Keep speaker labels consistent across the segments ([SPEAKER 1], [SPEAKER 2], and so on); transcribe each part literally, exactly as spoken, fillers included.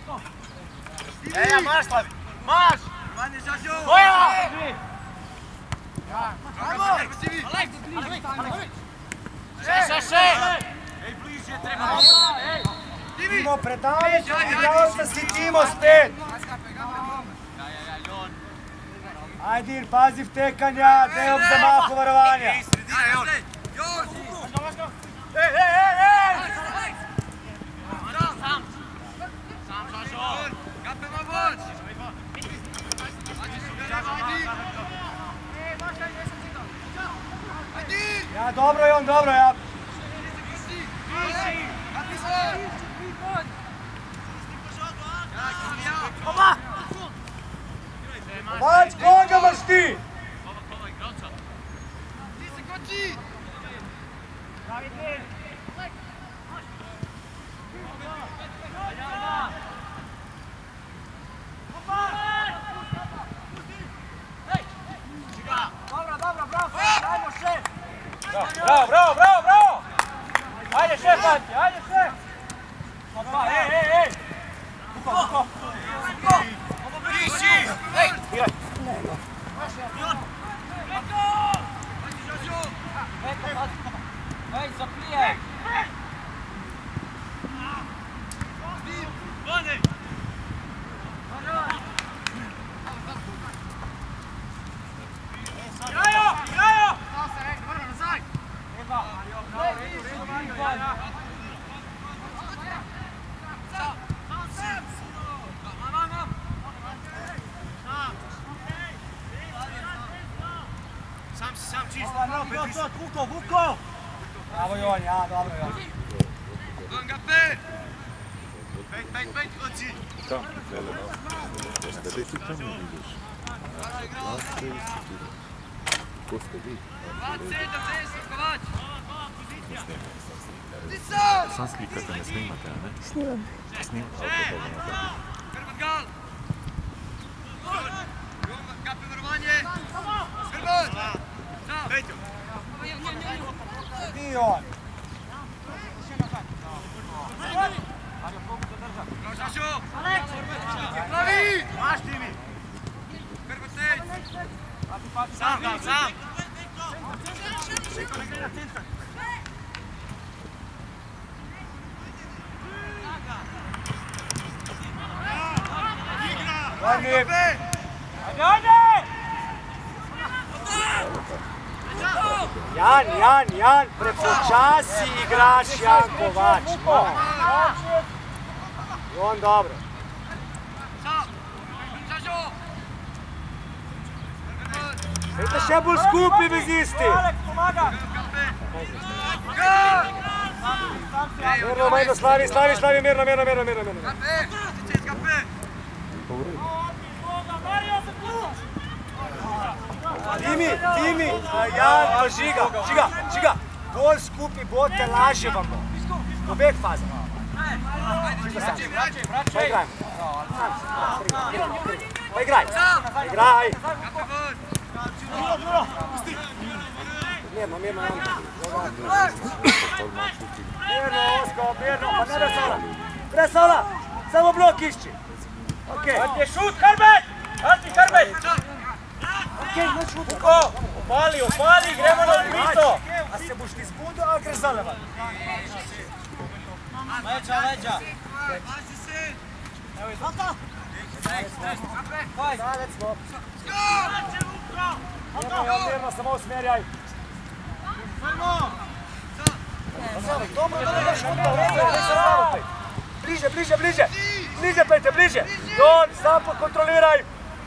[SPEAKER 1] Eja, marš Slavi! Marš!
[SPEAKER 2] Manje Žažo!
[SPEAKER 1] Boja! Še, še, še! Ej, bliže, treba!
[SPEAKER 3] Timo, predaleč, igralca si Timo spet! Ajde, Ir, pazi vtekanja, ne ob zamahu varovanja!
[SPEAKER 1] Ej, ej, ej, ej! Sam! Sam, Žažo!
[SPEAKER 2] Kapema voć!
[SPEAKER 3] Ja, dobro je on, dobro ja. Kovač, koga maš ti?
[SPEAKER 1] Bravo, bravo, bravo, bravo! Ajde šef, Anti, ajde šef! Ej, ej, ej! Vuko, Vuko! Ovo briši! Ej! Igraj! Ej, zaplijaj! Vane! Igrajo! Igrajo! Sam si, sam čist. Vuko, Vuko!
[SPEAKER 3] Bravo Jon, ja, dobro Jon.
[SPEAKER 2] Langa pet! Pet, pet, pet, hoci!
[SPEAKER 4] Tam, tele, no. Da ti tamo vidiš. Ko ste vi?
[SPEAKER 2] dvadeset, deset, Kovač!
[SPEAKER 4] Sam slikate, ne snimate, a ne?
[SPEAKER 5] Snimam.
[SPEAKER 4] Snimate, alkoholno na tako.
[SPEAKER 2] Hrvat gal! Kape varovanje! Hrvat! Peťo!
[SPEAKER 3] Ti Jon.
[SPEAKER 2] Bravo Žažo! Plavi!
[SPEAKER 1] Maš ti mi!
[SPEAKER 2] Hrvat sej!
[SPEAKER 1] Sam, gal, sam!
[SPEAKER 3] Ajde,
[SPEAKER 1] Ajde, ajde!
[SPEAKER 3] Jan, Jan, Jan, prepočasi igraš Jan Kovač. No. Jon, dobro.
[SPEAKER 2] Žažo!
[SPEAKER 3] Dajte še bolj skupaj vezisti.
[SPEAKER 1] Aleks, pomaga!
[SPEAKER 3] Mirno, majdo, slavi, slavi, slavi, mirno, mirno, mirno, mirno, mirno.
[SPEAKER 2] Kape! Čest kape!
[SPEAKER 3] Timi, Timi, Jan, pa Žiga, Žiga, Žiga, bolj skupaj bote, lažje vam bo. V obeh fazah. Žiga sam. Pa igrajmo. Pa igraj. Igraj.
[SPEAKER 2] Kape voć!
[SPEAKER 3] Mirno, mirno, mirno, Osko, mirno, pa ne Resola. Resola, samo blok išči. Okej.
[SPEAKER 1] Anti, šut, Hrbet! Anti, Hrbet!
[SPEAKER 3] Okej, noć šutu.
[SPEAKER 1] Vuko, opali, opali, gremo na odbito!
[SPEAKER 3] A se boš ti zbudil, ali greš zalevan?
[SPEAKER 1] Leđa, leđa!
[SPEAKER 2] Pazi se!
[SPEAKER 3] Zadec, no. Mirno, mirno, samo usmjerjaj. Dobro, da ne daš kuta, u redu, ne se zavopaj. Bliže, bliže, bliže. Bliže, Pete, bliže. Jon, sam kontroliraj.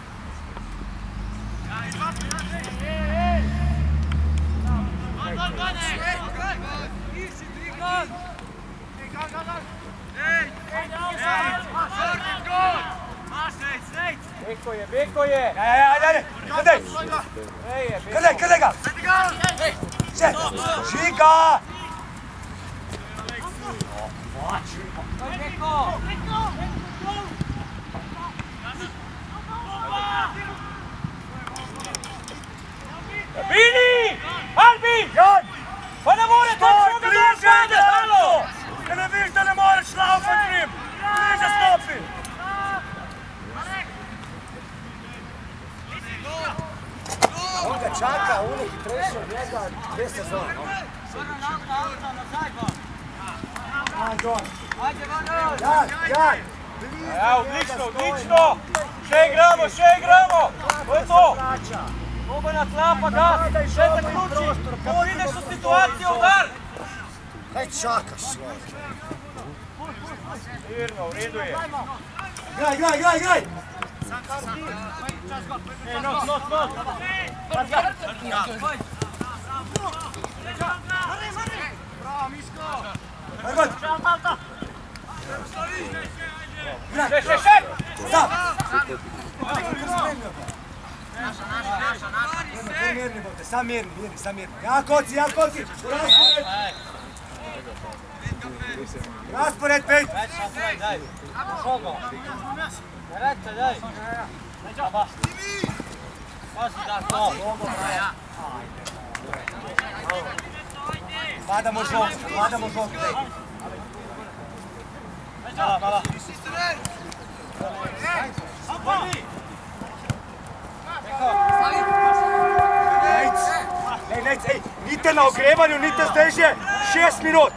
[SPEAKER 3] Beko je, beko je. Ajde, ajde, ajde. Krdaj. Krdaj, krdaj ga. Še, Žiga.
[SPEAKER 1] Bini! Albin!
[SPEAKER 3] Jon!
[SPEAKER 1] Pa ne morate što ga došli!
[SPEAKER 3] Kada ne vidiš da ne moraš laufat njim. Bliže stopi. ono hitrejši od njega dve sezone. Jan, Jan!
[SPEAKER 1] Ja, odlično, odlično! Še igramo, še igramo! To je to! Doba na tla pa gas, še zaključi! Ko prideš v situacijo, udar!
[SPEAKER 3] Kaj čakaš?
[SPEAKER 1] Mirno, v redu je.
[SPEAKER 3] Igraj, igraj, igraj, igraj!
[SPEAKER 1] Ej, nos, nos, nos!
[SPEAKER 3] Argon!
[SPEAKER 1] Še, še, še!
[SPEAKER 3] Stav! Sam mirni, mirni, sam mirni. Ja, koci, ja, koci! Raspored! Raspored, pet!
[SPEAKER 1] Daj, šogo! Rete, daj! Pazi, da, to!
[SPEAKER 3] Padamo žog, padamo žog, daj!
[SPEAKER 1] Mala, mala!
[SPEAKER 3] Lejc! Lej, lejc, ej! Nite na ogrevanju, nite zdaj že šest minut!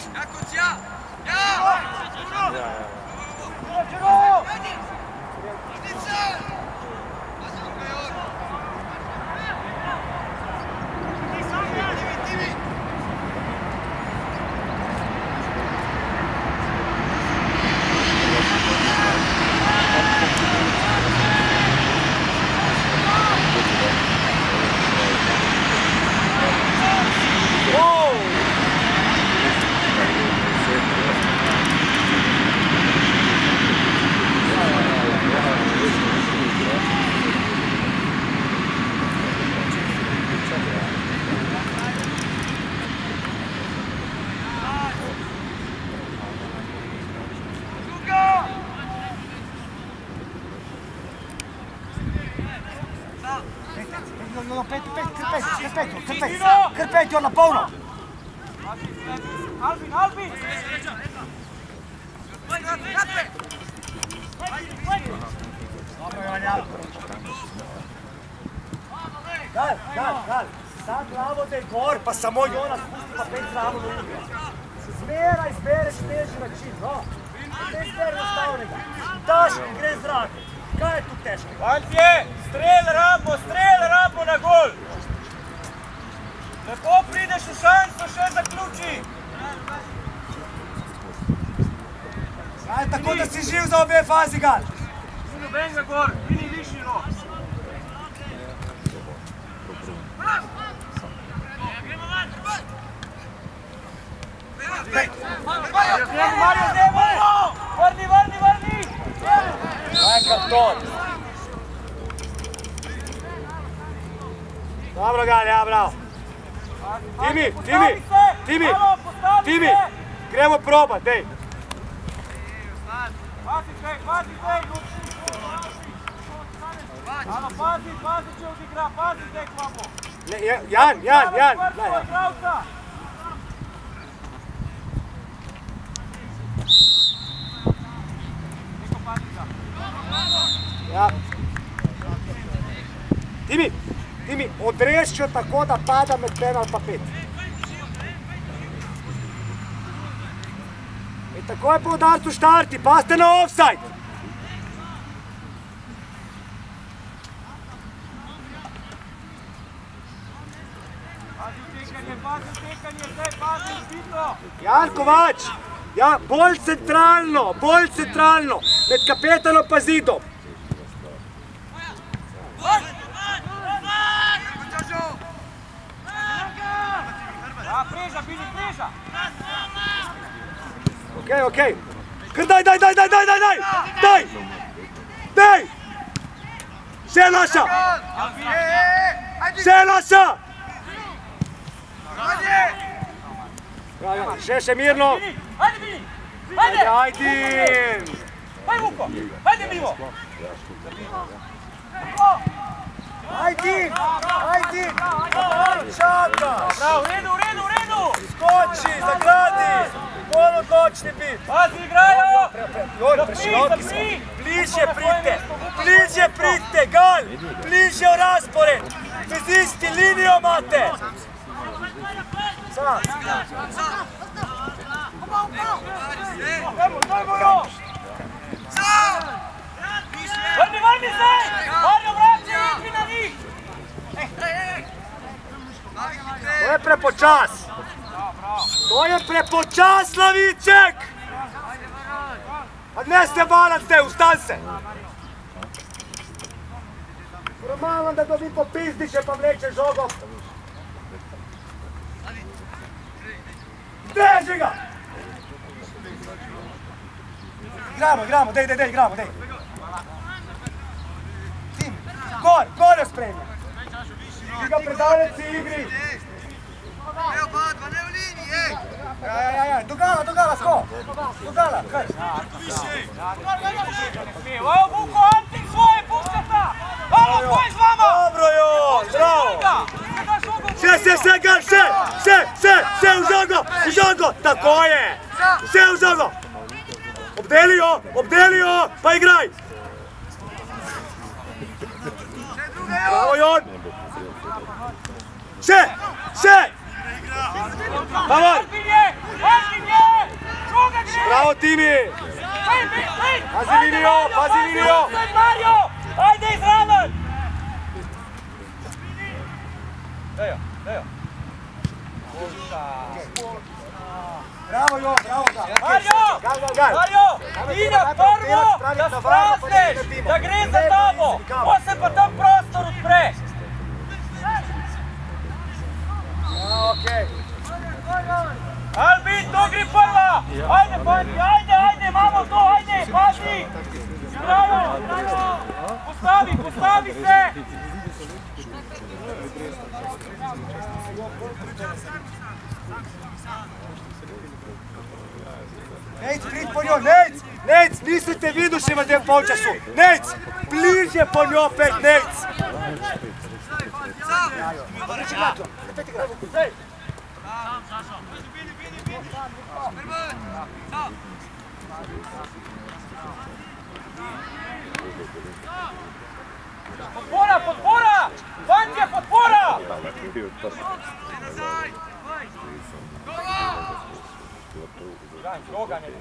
[SPEAKER 3] Krpetio na polno!
[SPEAKER 1] Albin, Albin!
[SPEAKER 3] Gal, gal, gal! Sad glavo da je gor, pa samo Jonas pusti pa pet zravo do igra. Zmeraj zbereš teži način, no? Ne zberi nastavnega. Daš in gre zrak. Kaj je tu teško?
[SPEAKER 1] Fantje, strel rabimo, strel rabimo na gol! Lepo prideš v šanso, še zaključi!
[SPEAKER 3] Aj, tako da si živ za obe fazi, Gal!
[SPEAKER 1] Ni nobenega gor, ni višji rok. Mario, zdaj, vrni, vrni, vrni!
[SPEAKER 3] Aj, karton! Dobro, Gal, ja, bravo! Timi, Timi, Timi, Timi, gremo probat, dej!
[SPEAKER 1] Pazi, ček, pazi, ček! Alo, pazi, pazi, če odigra, pazi, tek vamo!
[SPEAKER 3] Jan, Jan, Jan!
[SPEAKER 1] Neko pazi ga.
[SPEAKER 3] Ja. Timi, Timi, odreščo tako, da pada med penal pa pet. E tako je po udarcu štarti, paste na offside!
[SPEAKER 1] Pazi utekanje, pazi utekanje, zdaj pazi zbito!
[SPEAKER 3] Jan Kovač, ja, bolj centralno, bolj centralno, med kapetanom pa zidom.
[SPEAKER 1] Ja, preža, bili preža!
[SPEAKER 3] Okej, okej. Kar daj, daj, daj, daj, daj, daj, daj! Daj! Daj! Še naša! Še naša! Še, še mirno!
[SPEAKER 1] Ajde, Bili! Ajde!
[SPEAKER 3] Ajdin!
[SPEAKER 1] Ajde, Vuko! Ajde, Mimo!
[SPEAKER 3] Ajdin! Ajdin! Čaka!
[SPEAKER 1] Bravo, u redu, u redu, u redu!
[SPEAKER 3] Skoči, zagradi! bolj odločni biti.
[SPEAKER 1] Pazi, igrajo!
[SPEAKER 3] Joj, preširoki smo. Bližje pridite, bližje pridite, Gal! Bližje v raspored. Vezisti, linijo imate. Sam.
[SPEAKER 1] Dajmo, dajmo jo! Vrni, vrni se! Vrni, vraci, igri na njih!
[SPEAKER 3] To je prepočas. To je prepočas, Slaviček! A ne ste valac te, ustan se! Romanom da dobi po pizdiće pa vleče žogom. Drži ga! Igramo, igramo, dej, dej, dej, igramo, dej. Tim, gor, gor je spremljen. Ti ga predavljeci igri.
[SPEAKER 2] Evo Badva, ne u liniji, ej!
[SPEAKER 3] Ja, ja, ja, do gala, do gala, sko! Do gala, kaj?
[SPEAKER 1] Evo Vuko, Antik svoje, pušćata! Halo, ko je s vama?
[SPEAKER 3] Dobro jo, zdravo! Še, še, še, Gal, še, še, še, še u žogo, u žogo, tako je! Še u žogo! Obdeli jo, obdeli jo, pa igraj! Bravo, Jon! Še, še! Pavor! Bravo, Timi! Pazi linijo, pazi linijo!
[SPEAKER 1] Ajde izravan! Dejo, dejo.
[SPEAKER 3] Bravo, Jon, bravo, Gal!
[SPEAKER 1] Mario!
[SPEAKER 3] Gal, Gal, Gal!
[SPEAKER 1] Mario! Ti na prvo, da sprasneš, da gre za tabo! On se pa tam prostor odpre!
[SPEAKER 3] Okej.
[SPEAKER 1] Albin, to gre prva! Ajde, fanti, ajde, ajde, imamo to, ajde, pazi! Zdravo, zdravo! Postavi, postavi se!
[SPEAKER 3] Nejc, prid po njo, Nejc! Nejc, mislite vidušima gdje v polčasu! Nejc, bliže po njo opet, Nejc!
[SPEAKER 1] Podpora, podpora! Fantje, podpora! Joga ne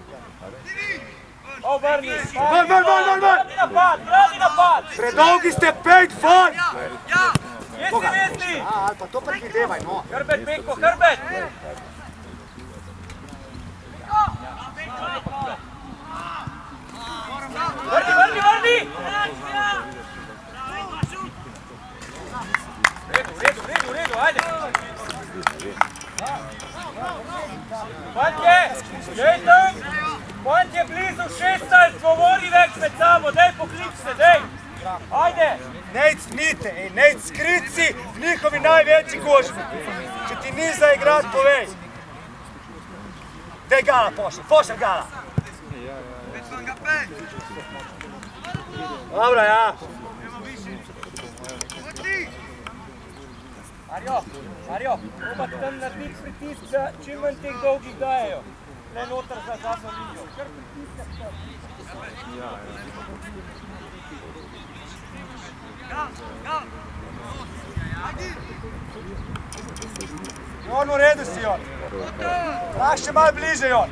[SPEAKER 1] Obrni!
[SPEAKER 3] Val, val, val, val, val!
[SPEAKER 1] Radi napad, radi napad!
[SPEAKER 3] Predolgi ste pet fan!
[SPEAKER 1] Jesi, jesi!
[SPEAKER 3] A, ali pa to predvidevaj, no.
[SPEAKER 1] Hrbet, Peko, hrbet! Vrni, vrni, vrni! U redu, u redu, u redu, ajde! Fantje, Jejten! Fantje blizu šestnaest, govori več med sabo, dej poklič se, dej! Ajde!
[SPEAKER 3] Nejc smite, ej, Nejc skrici v njihovi najveći kožbi. Če ti ni za igrat, povej. Dej Gala pošli, pošli Gala. Dobro, ja.
[SPEAKER 1] Mario, Mario, probati tam narediti pritisk, da čim manj teh dolgih dajejo. Ne noter za zadnjo linijo. Kar pritiskati tam.
[SPEAKER 3] Jon, u redu si, Jon. Lah še malo bliže, Jon.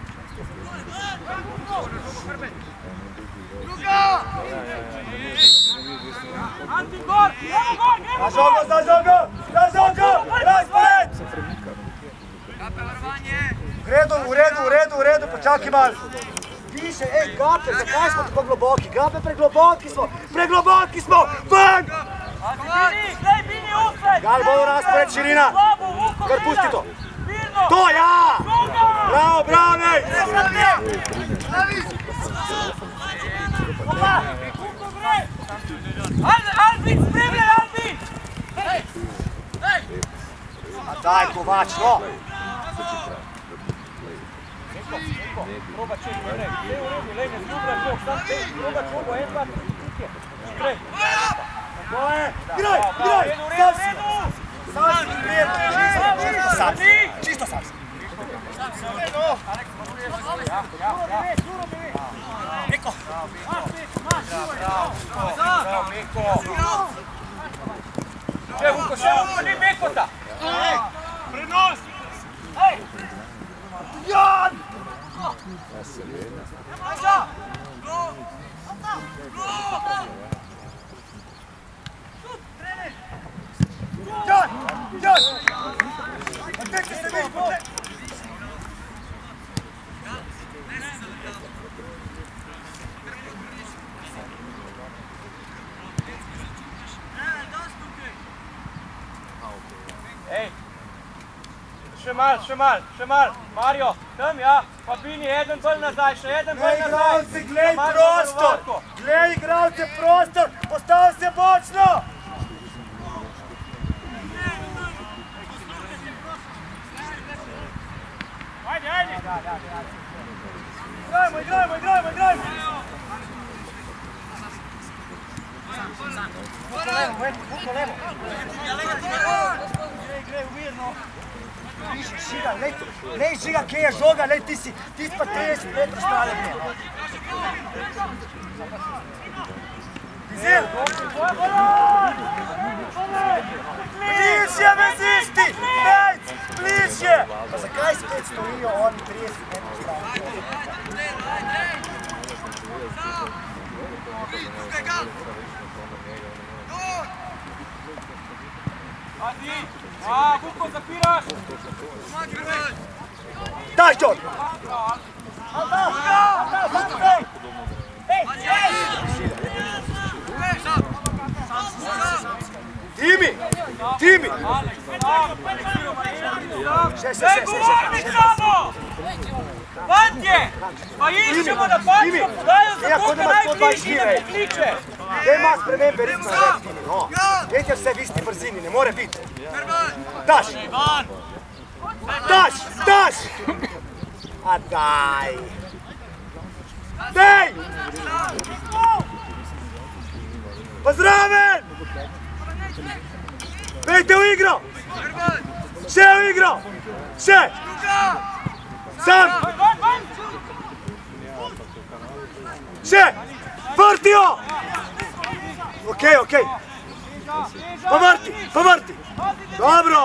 [SPEAKER 1] Anti, gor! Evo gor!
[SPEAKER 3] Za žogo, za žogo! Za žogo! Raspored! U redu, u redu, u redu, u redu, počakaj malo. Više, ej, Gape, zakaj smo tako globoki? Gape, pregloboki smo! Pregloboki smo! Van!
[SPEAKER 1] Bini, glej, Bini, usred!
[SPEAKER 3] Gal, bolj raspored, širina! Kar pusti to! To, ja! Bravo, bravo, nej!
[SPEAKER 1] Opa! Kuko gre! Albin, spremljaj, Albin!
[SPEAKER 3] A daj, Kovač, no!
[SPEAKER 1] Proba ček, ne gre. Gdje u redu, lej, ne zljubljaj bok, sam te, proba čogo, en, dva, tri, trike. Gre.
[SPEAKER 3] To je! Graj, graj! Sam si! Sam si prijedno! Čisto sam si! Čisto sam si! Miko!
[SPEAKER 1] Bravo, Miko! Še Vuko, še Vuko, ni Mikota! Prenos!
[SPEAKER 3] Jan! Jan! Jan! Odtekli se mi!
[SPEAKER 1] Ej! Še mal, še mal, še mal! Mario, tam ja! Pa Bini, eden bolj nazaj, še eden bolj nazaj!
[SPEAKER 3] Glej igralce, glej prostor! Glej igralce, prostor! Postav se bočno!
[SPEAKER 1] Ajde, ajde!
[SPEAKER 3] Igrajmo, igrajmo, igrajmo, igrajmo! Vuko levo, Vuko levo! Grej, grej, umirno! Viši, Žiga, lej tu! Lej, Žiga, kje je žoga, lej, ti si, ti si pa trideset metrov stale v nje! Vizir! Bližje, vezisti! Najc! Bližje! Pa zakaj spet stojijo oni trideset metrov stale?
[SPEAKER 1] Adi! A, Vuko, zapiraš!
[SPEAKER 3] Daj, John! Alba! Alba! Alba! Ej! Ej! Timi! Timi! Še, še, še, še,
[SPEAKER 1] Govorni samo! Fantje! Pa iščemo na pačno podajo za koga najbližji da pokliče!
[SPEAKER 3] Gdje ima spremembe ritma red, Timi, no? Gdje vse v isti brzini, ne more biti! Daš! Daš! Daš! A daj! Dej! Pa zraven! Pejte v igro! Še v igro! Še! Sam! Še! Vrtijo! Okej, okej! Povrti, povrti! Dobro!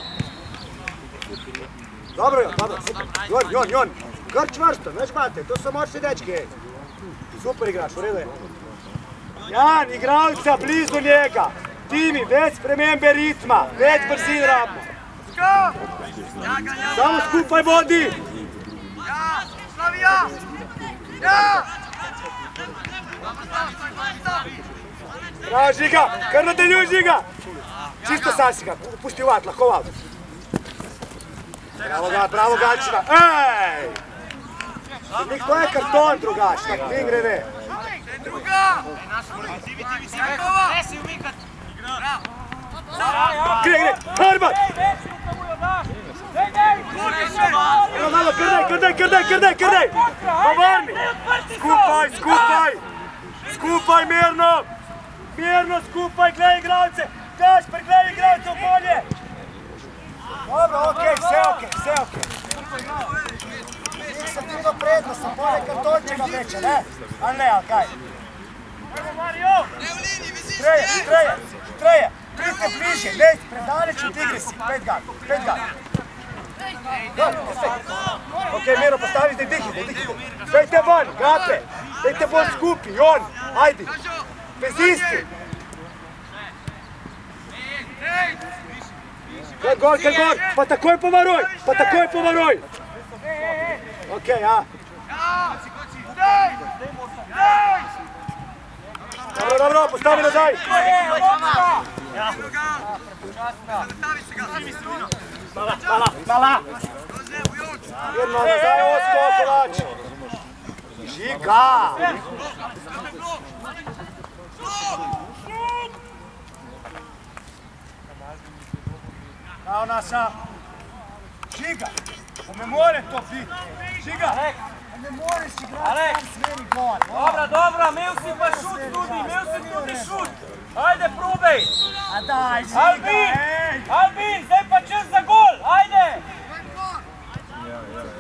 [SPEAKER 3] Dobro, Jon, dobro, super! Jon, Jon, Jon! Kar čvrsto, veš bate, to so močni dečki! Super igraš, v redu je! Jan, igralca blizu njega! Timi, več spremembe ritma, več brzin rabimo! Samo skupaj vodi!
[SPEAKER 2] Ja, Slavija! Ja!
[SPEAKER 3] Bravo, Žiga! Kar nadaljuj, Žiga! Čisto sasi ga, pusti vat, lahko vat. Bravo ga, bravo Gačina! Ej! Nek to je karton drugač, tak mi gre ne.
[SPEAKER 2] Druga! Jakova!
[SPEAKER 3] Gre, gre, Hrbat! Evo malo, krdaj, krdaj, krdaj, krdaj, krdaj! Povrni! Skupaj, skupaj! Skupaj, mirno! Mirno, skupaj, gledaj igralce! Daš, pregledaj igralce v bolje! Dobro, okej, vse okej, vse okej. Njih sem bilo predno, sem bolje kartončega meče, ne? Ali ne, ali kaj? Treje, treje, treje! Pridite bližje, ne, predaleč od igre si, pet ga, pet ga. Ok, Miro, postavi zdaj dihite, dihite. Dajte ven, Gape, dajte bolj skupi, Jon, ajdi. Vezisti. Kaj gor, kaj gor, pa takoj povaruj, pa takoj povaruj. Ok, ja. Dobro, dobro, postavi nazaj. Hvala, hvala, hvala. Jedno nazaj, Osko, Kovač. Žiga. Kao naša. Žiga. Pa ne more to biti. Žiga. Ne moreš igrati sam smeri gol.
[SPEAKER 1] Dobra, dobra, imel si pa šut tudi, imel si tudi šut. Ajde, probej.
[SPEAKER 3] A daj, Žiga,
[SPEAKER 1] Albin,
[SPEAKER 3] ej.
[SPEAKER 1] Albin, zdaj pa čas za gol, ajde.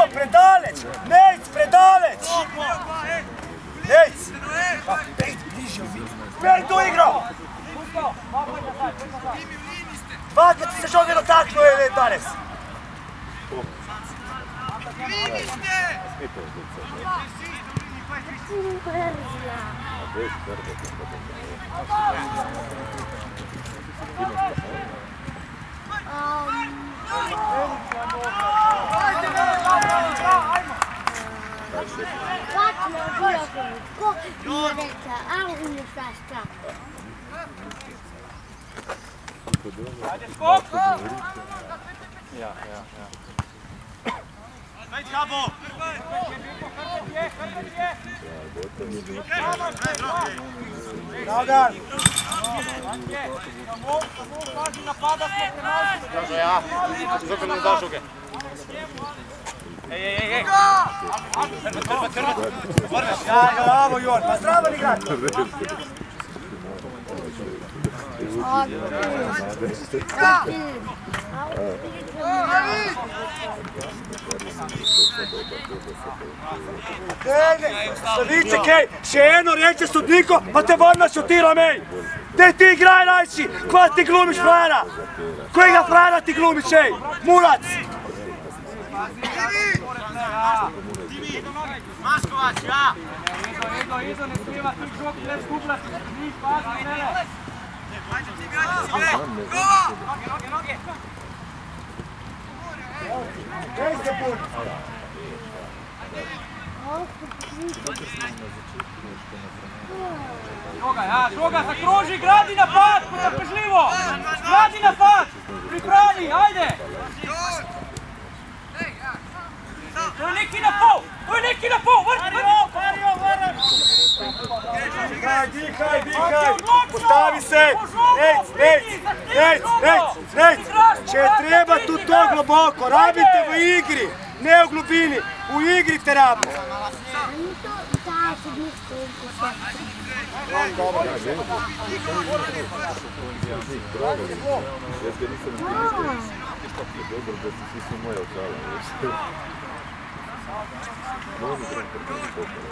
[SPEAKER 3] predaleč! Nejc, predaleč! Nejc! Pa pejt bliže vidi. Pej tu igro! Dvakrat si se žoge dotaknul je danes.
[SPEAKER 1] Ajde, skok! Ja, ja, ja. Ajde, Gabo!
[SPEAKER 3] Dragan!
[SPEAKER 1] Samo, samo pazi napada smo prenašli.
[SPEAKER 2] Kaže ja, zato ne daš žoge.
[SPEAKER 1] Ej, ej, ej, ej!
[SPEAKER 2] Crva, crva, vrneš.
[SPEAKER 3] Ja, bravo, Jon, pa zdravo igrati! Savice, kaj, še eno reče sodniko, pa te vrna šutira mej! Dej ti igraj najši, kva ti glumiš frajera? Kojega frajera ti glumiš, ej? Murac!
[SPEAKER 2] Maškovac, ja!
[SPEAKER 1] Ido, ido, ido, ne skriva tu žog, ne skupljati, ni pazi, ne, ne!
[SPEAKER 2] Ajde ti igrati si, ej! Gova!
[SPEAKER 1] Noge, noge, noge!
[SPEAKER 3] Ej, se pun!
[SPEAKER 1] Žoga, ja, žoga, zakroži, gradi napad, potrpežljivo! Gradi napad! Pripravi, ajde! To je neki na pol! To je neki na pol! Vrti, vrti! Mario, vrti!
[SPEAKER 3] Dihaj, dihaj, dihaj! Postavi se! Nejc, nejc, nejc, nejc, nejc! Če je treba tu to globoko, rabite v igri, ne v globini, v igri te rabite. Dobro.
[SPEAKER 4] Jaz ga nisem videl, je dobro, da si si si moja očala, veš. Mojni grem prvi pokal.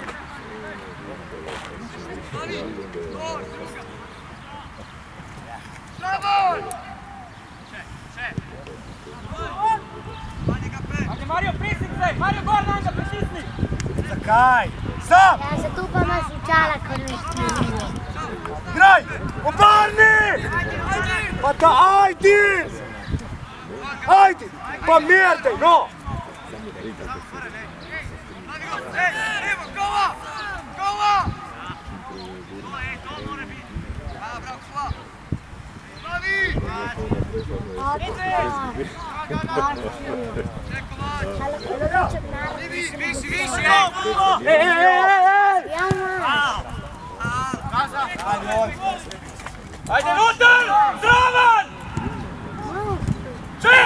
[SPEAKER 1] Ajde, Mario, prisnik zdaj! Mario, gor nam ga pritisni!
[SPEAKER 3] Zakaj? Sam!
[SPEAKER 5] Ja, zato pa nas učala, ko ne smijemo.
[SPEAKER 3] Graj! Obrni! Pa da ajdi! Ajdi! Pa merdej, no!
[SPEAKER 2] Ej, evo, Gova! Gova! A, bravo, hvala! Slavi! Vidi, visi, visi!
[SPEAKER 3] Ej, ej, ej, ej!
[SPEAKER 5] Ja, ma.
[SPEAKER 1] Ajde, Luter! Zdravan! Če!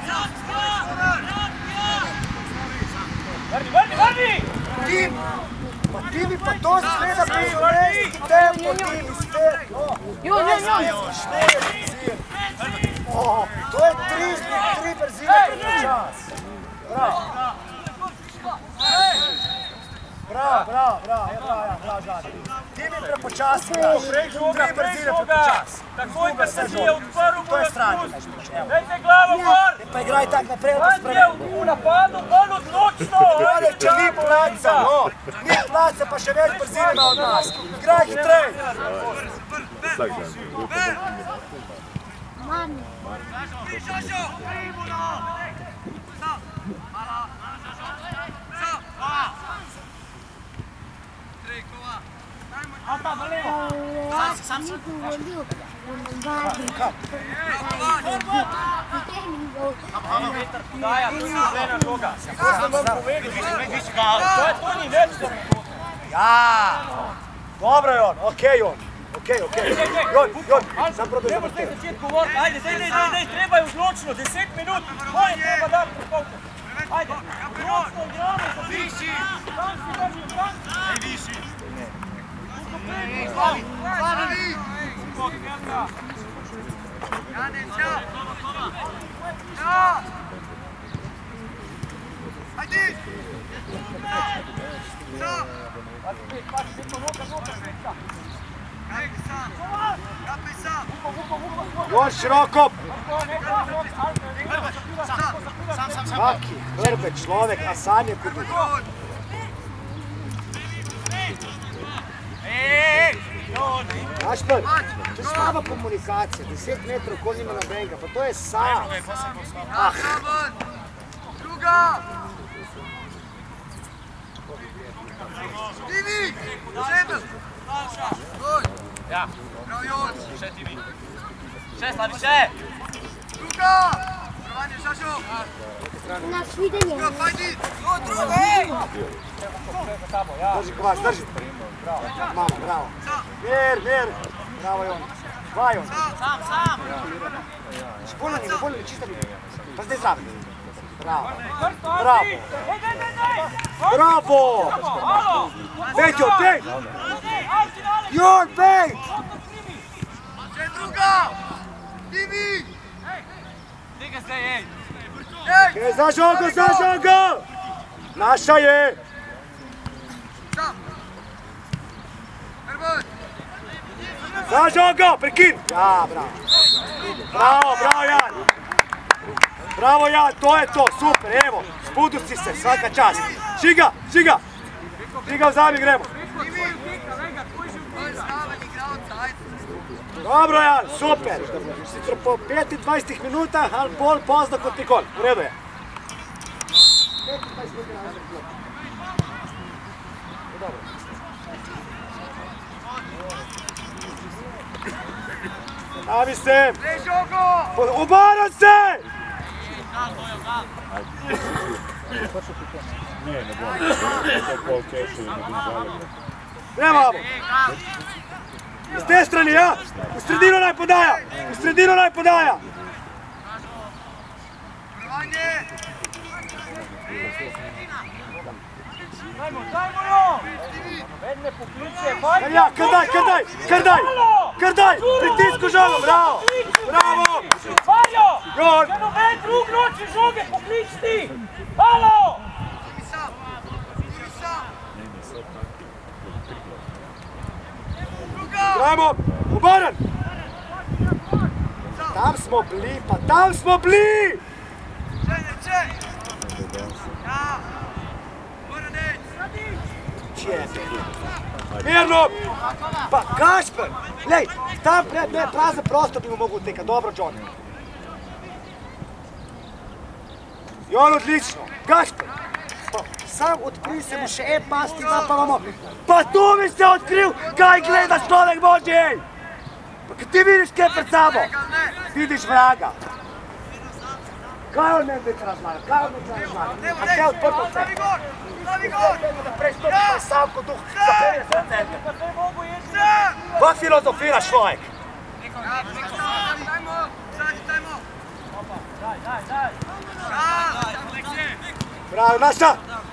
[SPEAKER 1] Vrni, vrni, vrni!
[SPEAKER 3] Tim! Pa ti mi pa to zgleda prizorejski tempo, tim, izpet, no!
[SPEAKER 5] Joj, joj, joj!
[SPEAKER 3] Šteje brzine! O, to je tri, tri brzine pred čas! Bravo! Bravo, bravo, bravo, ja, bravo, ja, bravo, žadi. Ti mi prepočasni daš, tri brzine pred čas.
[SPEAKER 1] Takoj, kad se ti je odprl,
[SPEAKER 3] To je
[SPEAKER 1] moraš
[SPEAKER 3] stranje,
[SPEAKER 1] pustiti.
[SPEAKER 3] znači, evo.
[SPEAKER 1] Dajte glavo gor!
[SPEAKER 3] Pa igraj tak naprej, pa
[SPEAKER 1] Kad je
[SPEAKER 3] spremeni.
[SPEAKER 1] v napadu, bolj odločno!
[SPEAKER 3] Ajde, če ni placa, no! Ni placa, pa še več brzine ima od nas. Igraj hitrej!
[SPEAKER 4] Vsak dan.
[SPEAKER 5] Mami.
[SPEAKER 2] Šošo! Stop! Hvala! Stop! Hvala! Tri, Gova!
[SPEAKER 1] Ata, v levo!
[SPEAKER 5] Ja sam si govoril,
[SPEAKER 1] Daja, to ni nobena žoga. To sem vam povedal. To je to ni več, da mi to.
[SPEAKER 3] Ja! Dobro, Jon, okej, Jon. Okej, okej. Jon, Jon, sam probaj
[SPEAKER 1] Treba zdaj
[SPEAKER 3] zavrteti.
[SPEAKER 1] začeti govoriti. Ajde, daj, daj, daj, daj, treba je odločno, deset minut. Moje treba dati po polku. Ajde, odločno igramo za
[SPEAKER 2] Viši!
[SPEAKER 1] tam si drži, tam si.
[SPEAKER 2] Ej, viši! Slavi! Slavi!
[SPEAKER 1] Skok, Mjelka.
[SPEAKER 2] Janec, ja! Ja! Ajde! Sam!
[SPEAKER 1] Pazi, pazi, bitno, noga, noga, špica.
[SPEAKER 2] Kapi sam! Kapi sam!
[SPEAKER 3] Još široko!
[SPEAKER 2] Sam, sam, sam!
[SPEAKER 3] Svaki hrbe človek, a sam je kod njih.
[SPEAKER 1] Ej,
[SPEAKER 3] Gašper, to je slaba komunikacija, deset metrov ko nima na benga, pa to je sam.
[SPEAKER 2] Ah! Druga! Divi! Sedem! Gol!
[SPEAKER 1] ja,
[SPEAKER 2] Prav Jon!
[SPEAKER 1] še ti vi. Še, slabi, še!
[SPEAKER 2] Druga! Provanje, Šašo!
[SPEAKER 5] Na svidenje.
[SPEAKER 2] Druga, pajdi! O, druga, ej!
[SPEAKER 3] Drži Kovač, drži. Mama, bravo. Mir, mir. Bravo Jon. Dva Jon.
[SPEAKER 2] Sam, sam!
[SPEAKER 3] Špulna njega, bolje, čista mi. Pa zdaj zraven. Bravo. Bravo.
[SPEAKER 1] Ej, daj, daj, daj!
[SPEAKER 3] Bravo!
[SPEAKER 1] Halo!
[SPEAKER 3] Pejt Jon, pejt!
[SPEAKER 1] Ajde, dale!
[SPEAKER 3] Jon, pejt!
[SPEAKER 2] Še druga! Divi!
[SPEAKER 1] Diga se, ej!
[SPEAKER 2] Ej!
[SPEAKER 3] E, za žogo, za žogo! Naša je!
[SPEAKER 2] Sam! Herbert!
[SPEAKER 3] Za žogo, prekin! Ja, bravo. Bravo, bravo Jan! Bravo Jan, to je to, super, evo, spuduci se, svaka čast. Žiga, žiga! Žiga, vzami, gremo.
[SPEAKER 2] Bolj zraven igralca, ajde!
[SPEAKER 3] Dobro Jan, super. Sicer po petindvajsetih minutah, ali bolj pozno kot nikoli. V redu je. Stavi se!
[SPEAKER 2] Dej žogo!
[SPEAKER 3] Obaram se!
[SPEAKER 4] Ne, ne bom. To je pol keša, ne bom zalegla.
[SPEAKER 3] Nemamo! S te strani, ja? U sredinu naj podaja! U sredinu naj podaja!
[SPEAKER 2] Provanje!
[SPEAKER 1] Dajmo, dajmo jo! Vedne pokliče, bajde!
[SPEAKER 3] Ja, krdaj, krdaj, krdaj! Krdaj! Pritisku žogo, bravo! Bravo!
[SPEAKER 1] Varjo!
[SPEAKER 3] Jon!
[SPEAKER 1] Če noben drug noči žoge, poklič ti! Halo!
[SPEAKER 2] Divi sam! Divi sam! Druga!
[SPEAKER 3] Grajmo! Obaran! Tam smo bili, pa tam smo bili!
[SPEAKER 2] Čene, čene! Ja! Mora deć!
[SPEAKER 3] Čepe! Mirno! Pa Gašper! Lej, tam pred me prazan prostor bi mu mogu utekati. Dobro, John. Jon, odlično! Gašper! Pa sam odkrij se mu še en pas ti da pa vamo. Pa tu mi se odkril, kaj gledaš človek Božji! Pa kad ti vidiš kaj pred sabo? Vidiš vraga. Kaj on ne već razlaga? Kaj on ne razlaga? A sve odprto sve.
[SPEAKER 2] Stavi gol! Stavi gol!
[SPEAKER 3] Da prestopi taj sam kod duh, da penje sve centar.
[SPEAKER 1] Pa te mogu jeći!
[SPEAKER 2] Sam!
[SPEAKER 3] Kak filozofiraš človek?
[SPEAKER 2] Ja, tajmo! Sadi, tajmo!
[SPEAKER 1] Daj, daj, daj!
[SPEAKER 2] Ja!
[SPEAKER 3] Bravo, naša!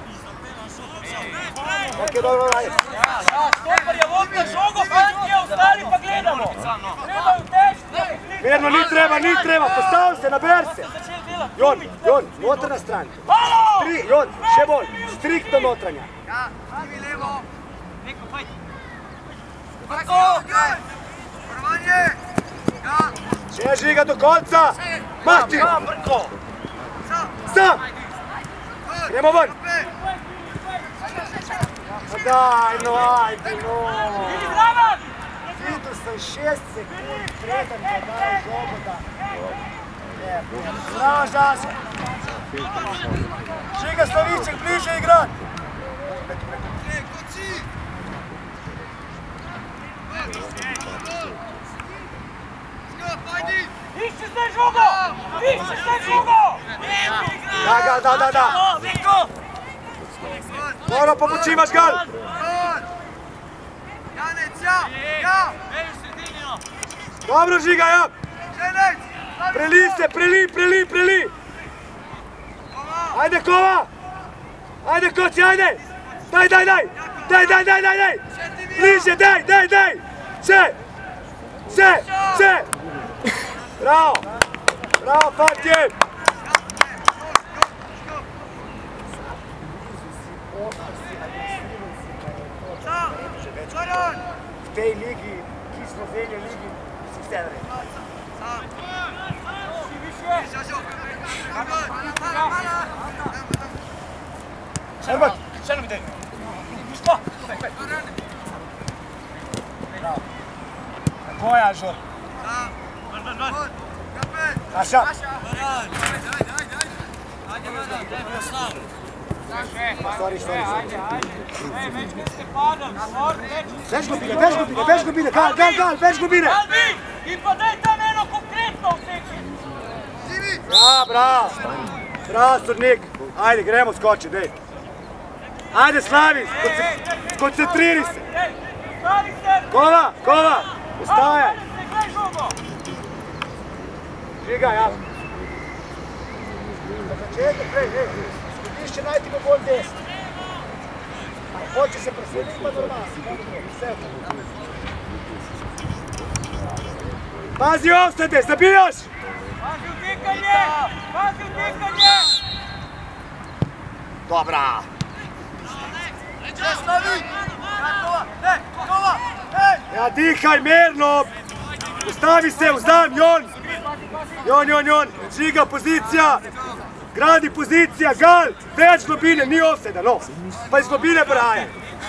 [SPEAKER 3] Ok, dobro, dalje.
[SPEAKER 1] Ja, ja, stopar je vodna žogo, fanti je ostali pa gledamo! Trebaju teći, da pokliče!
[SPEAKER 3] Mirno, ni treba, ni treba, postavi se, naber se. Jon, Jon, notranja stranka.
[SPEAKER 1] Halo!
[SPEAKER 3] Stri, Jon, še bolj, striktno notranja.
[SPEAKER 2] Ja, divi levo!
[SPEAKER 1] Neko, pajdi!
[SPEAKER 2] Tako! Provanje! Ja!
[SPEAKER 3] Še žiga do konca. Mati!
[SPEAKER 1] Sam, brko!
[SPEAKER 2] Sam!
[SPEAKER 3] Sam! Gremo ven.
[SPEAKER 2] Opet!
[SPEAKER 3] Pa daj, no, ajde, no.
[SPEAKER 1] Idi zravan!
[SPEAKER 3] Vidio sam šest sekund predan da daje žogu da... Bravo, Žaža. Žiga Slaviček, bliže igrat.
[SPEAKER 2] Ne, kuci! Skop, ajdi!
[SPEAKER 1] Išći se žogo! Išći se žogo!
[SPEAKER 3] Da, da, da, da, da.
[SPEAKER 1] Viko!
[SPEAKER 3] Dobro, popučimaš gal.
[SPEAKER 2] Gol! Janec, ja! Ja!
[SPEAKER 3] Dobro, Žiga, ja.
[SPEAKER 2] Ženec!
[SPEAKER 3] Preli se, preli, preli, preli. Ajde, Kova. Ajde, Koci, ajde. Daj, daj, daj. Daj, daj, daj, daj, daj. Bliže, daj, daj, daj. Se. Se, se. Bravo. Bravo, Fatje. V tej ligi, ki smo Slovenije ligi, si vse naredili. Šerbak!
[SPEAKER 1] Še nam idej! Miško!
[SPEAKER 3] Tako je, Ažor. Saša! Sorry, sorry, sorry. Več globine, več globine, več globine, gal, gal, gal, več globine!
[SPEAKER 1] In pa daj tam eno konkretno vseči!
[SPEAKER 3] Ja, bravo! Bravo, sodnik! Ajde, gremo skoči, dej! Ajde, Slavi, skoncentriraj se! Kova, Kova, ustajaj! Žiga, ja! Za začetek, prej, ej! Izhodišče najti bo bolj desno. Hoče se preseliti, pa normalno. Vse je to. Pazi ostade, zabijaš!
[SPEAKER 1] Pazi vdikanje! Pazi vdikanje!
[SPEAKER 3] Dobra! Ja, dihaj, mirno! Ustavi se, vzdam, Jon! Jon, Jon, Jon! Žiga, pozicija! Gradi pozicija, gal! Več globine, ni offside, no! Pa iz globine braje!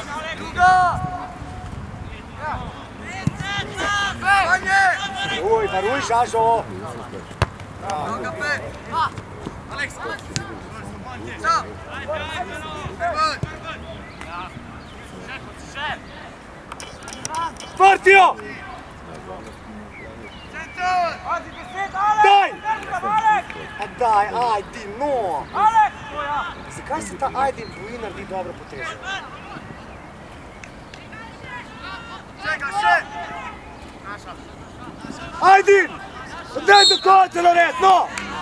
[SPEAKER 3] Uj, varuj, Žažo! Partijo! Daj! A daj, ajdi, no! Zakaj se ta Ajdin boji naredi dobro potezo? Ajdin! Daj do konca, Loret, no!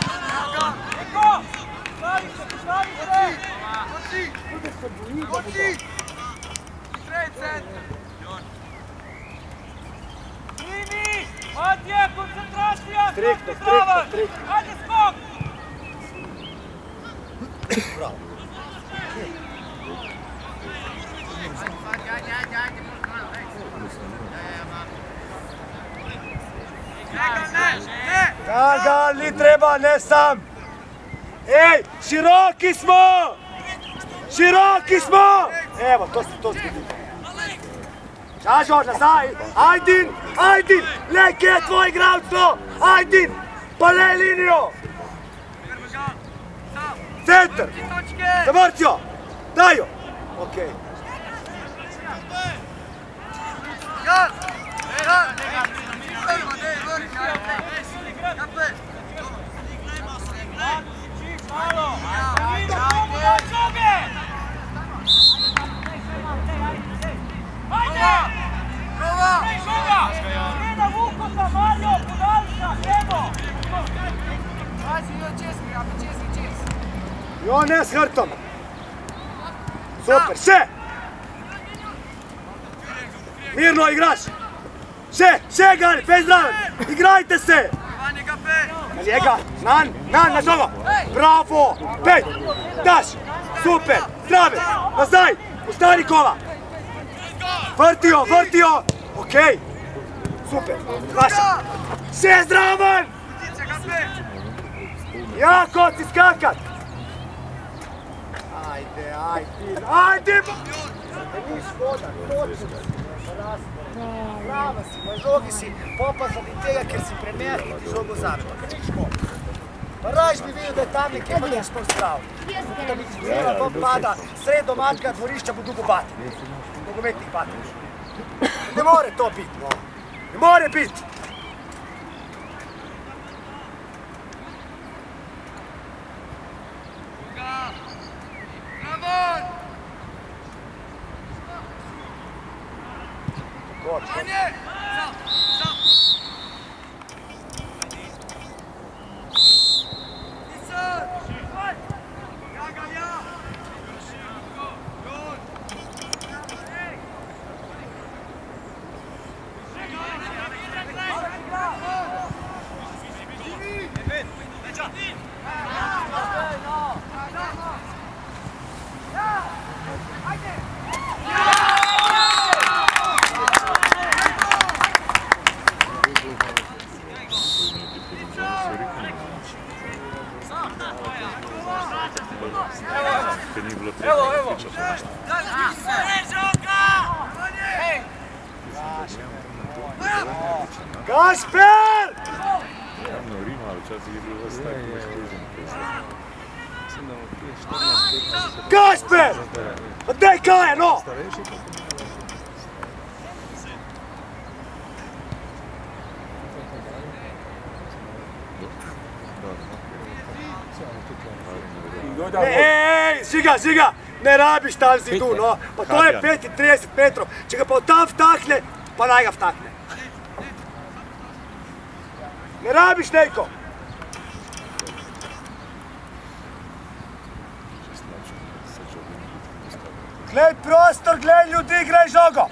[SPEAKER 1] Stavi se, postavi se! Primi! Adje, koncentracija!
[SPEAKER 3] Striktno, striktno, striktno.
[SPEAKER 1] Ajde, skok!
[SPEAKER 3] Bravo. Gal, gal, ni treba, ne sam! Ej, široki smo! Široki smo! Evo, to se to zgodi. Žažo, nazaj! Ajdin! Ajdin! Le, kje je tvoj igralstvo? Ajdin! Pa le linijo! Centar! Zavrćo! Daj jo! Okej. I on ne s hrtom. Super, še! Mirno igraš! Še, še Gani, pej zdraven! Igrajte se! Na njega, nan, nan, na žogo! Bravo! Pej! Daš! Super! Zdraven! Nazaj! Ustani kola! Vrtijo, vrtijo! Okej! Super! Vaša! Še zdraven! Jako si skakat! Ajde, ajde, ajde! Ni škoda, točno si, prava si, na žogi si popa zaradi tega, ker si premer in ti žogo zame, pa ni škoda. Pa rajš bi videl, da je tam nekje, pa neš spol zdrav. Da mi zbira, pa pada, sred domačkega dvorišča bo dugo bati. Nogometnih bati. Ne more to biti, no. Ne more biti.
[SPEAKER 1] Evo, evo!
[SPEAKER 3] Gasper!
[SPEAKER 4] Javno Rima, ali čas je bilo vas tako iskružen.
[SPEAKER 3] Gasper! Pa daj kaje, no! Ej, Žiga, Žiga! Ne rabiš tam si tu, no! Pa to je pet i trideset metrov. Če ga pa od tam vtakne, pa naj ga vtakne. Ne rabiš, Nejko! Glej prostor, glej ljudi, igraj žogo!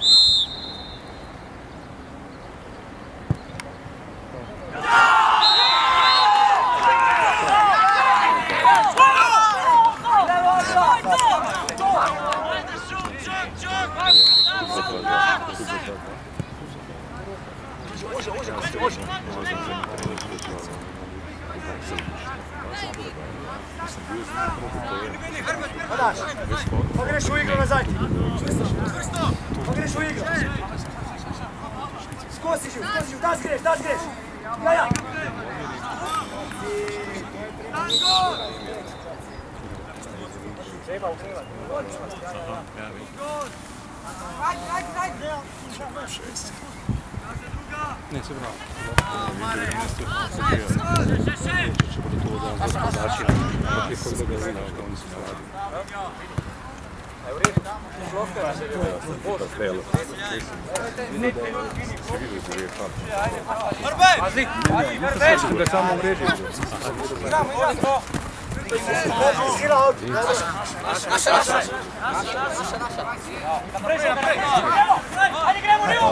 [SPEAKER 3] Padaš, pa greš u igru nazad. Pa greš u igru. Skosiš ju, skosiš ju, da zgreš, da zgreš. Ja, ja. Treba ukrivat. Ajde, ajde, ajde.
[SPEAKER 4] Ne, sve bravo.
[SPEAKER 1] Pazi! Pazi!
[SPEAKER 4] Da samo mreži.
[SPEAKER 1] Ajde, gremo Rio!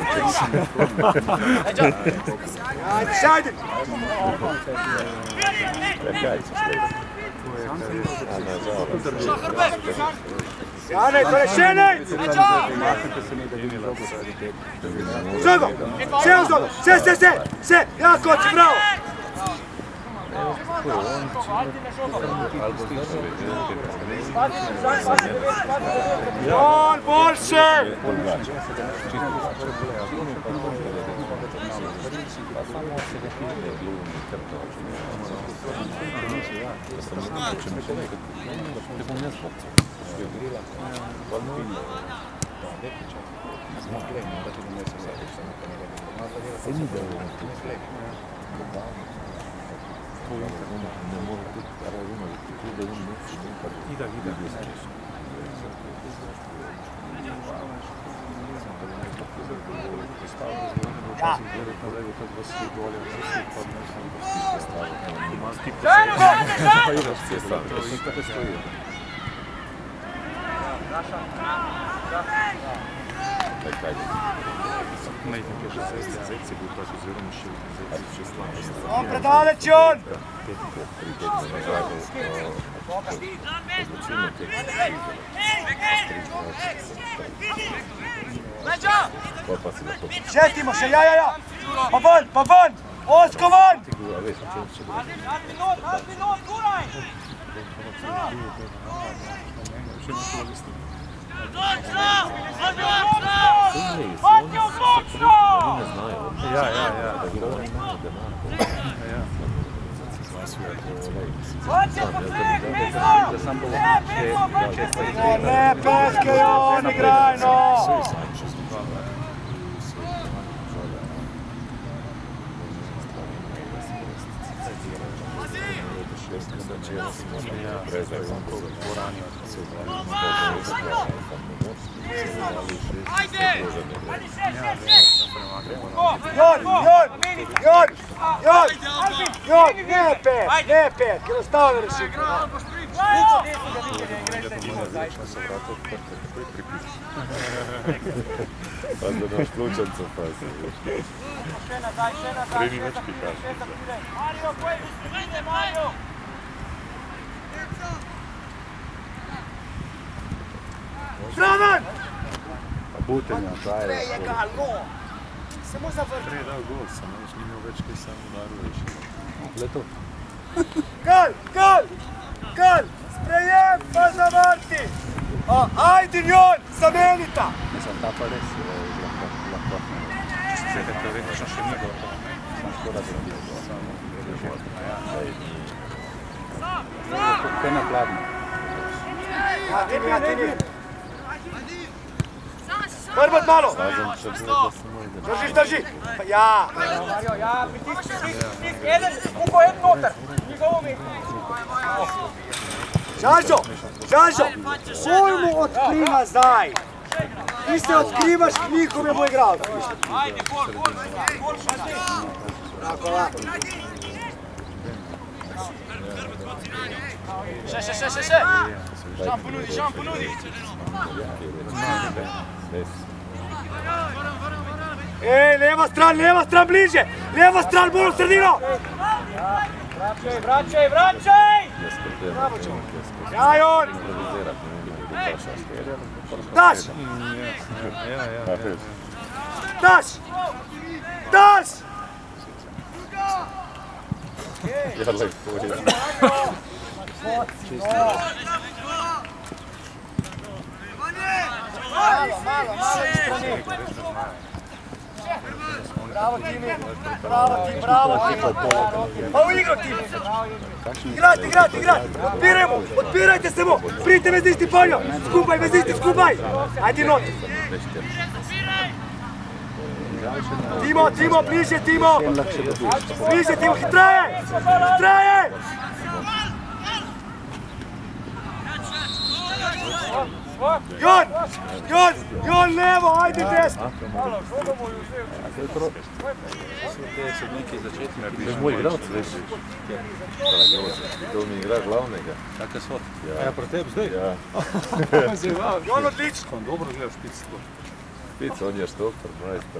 [SPEAKER 3] Ajde, šajde! Jane, Torešenec! Žogo! Sve u žogo! Sve, sve, sve! Sve! Jako oči, bravo! Jon, больше!
[SPEAKER 4] Ида, ида.
[SPEAKER 3] On predaleć Jon! Šetimo se, ja, ja, ja! Pa van, pa van! Osko van!
[SPEAKER 4] Ja, ja, ja.
[SPEAKER 3] Ne, petke, Jon, igraj, no! Jon, Jon, Jon, Jon, Jon, ne pet, ne pet, kada stao da reši.
[SPEAKER 4] Pa da naš slučanca pasi. Treni večki kaži.
[SPEAKER 1] Mario, koji ide, Mario!
[SPEAKER 3] Zdravan!
[SPEAKER 4] A butenja, taj je.
[SPEAKER 3] Sve je ga, no! Samo zavrti.
[SPEAKER 4] Tre dao gol, sam još nimao već koji sam udaru više. Leto.
[SPEAKER 3] Gal, gal, gal! Sprejem pa zavrti! Ajde njon, zamenita!
[SPEAKER 4] Mislim, ta pa res je lahko, lahko. Zdaj, da teoretično še ni gotovo. Samo škoda, da bi bilo samo režim. Kaj na pladno?
[SPEAKER 3] Ja, ti mi, ja, ti mi. Prbot malo!
[SPEAKER 4] Razen, če bi da samo ide.
[SPEAKER 3] Drži, drži! Ja!
[SPEAKER 1] Mario, ja, pritisk, pritisk, pritisk, jedan, uko, jedan notar. Njegovo mi.
[SPEAKER 3] Žažo! Žažo! Koj mu odkrima zdaj? Ti se odkrivaš k nikome bo igral.
[SPEAKER 1] Ajde, gol, gol, gol, šati.
[SPEAKER 3] Tako, lako.
[SPEAKER 1] Še, še, še, še, še. Šam ponudi, šam ponudi.
[SPEAKER 3] Ej, leva stran, leva stran bliže! Leva stran bolj v sredino!
[SPEAKER 1] Vraćaj, vraćaj, vraćaj!
[SPEAKER 3] Ja, Jon! Daš! Daš! Daš!
[SPEAKER 4] Ja, lepo je.
[SPEAKER 3] Malo, malo, malo iz strani. Bravo Timi, bravo Timi, bravo Timi. Pa u igro Timi. Igrajte, igrajte, igrajte. Odpirajmo, odpirajte se mu. Prijte vezisti poljo. Skupaj, vezisti, skupaj. Ajde not. Timo, Timo, bliže Timo. Bliže Timo, hitraje. Hitraje. Jon, Jon, Jon levo, ajde desno.
[SPEAKER 4] To je moj igralc, veš. To mi igra glavnega. Taka svot.
[SPEAKER 6] Ja, pro tebi zdaj?
[SPEAKER 4] Ja.
[SPEAKER 3] Jon odlično.
[SPEAKER 6] Dobro gledaš špic.
[SPEAKER 4] Špic, on je štoktor, majstor.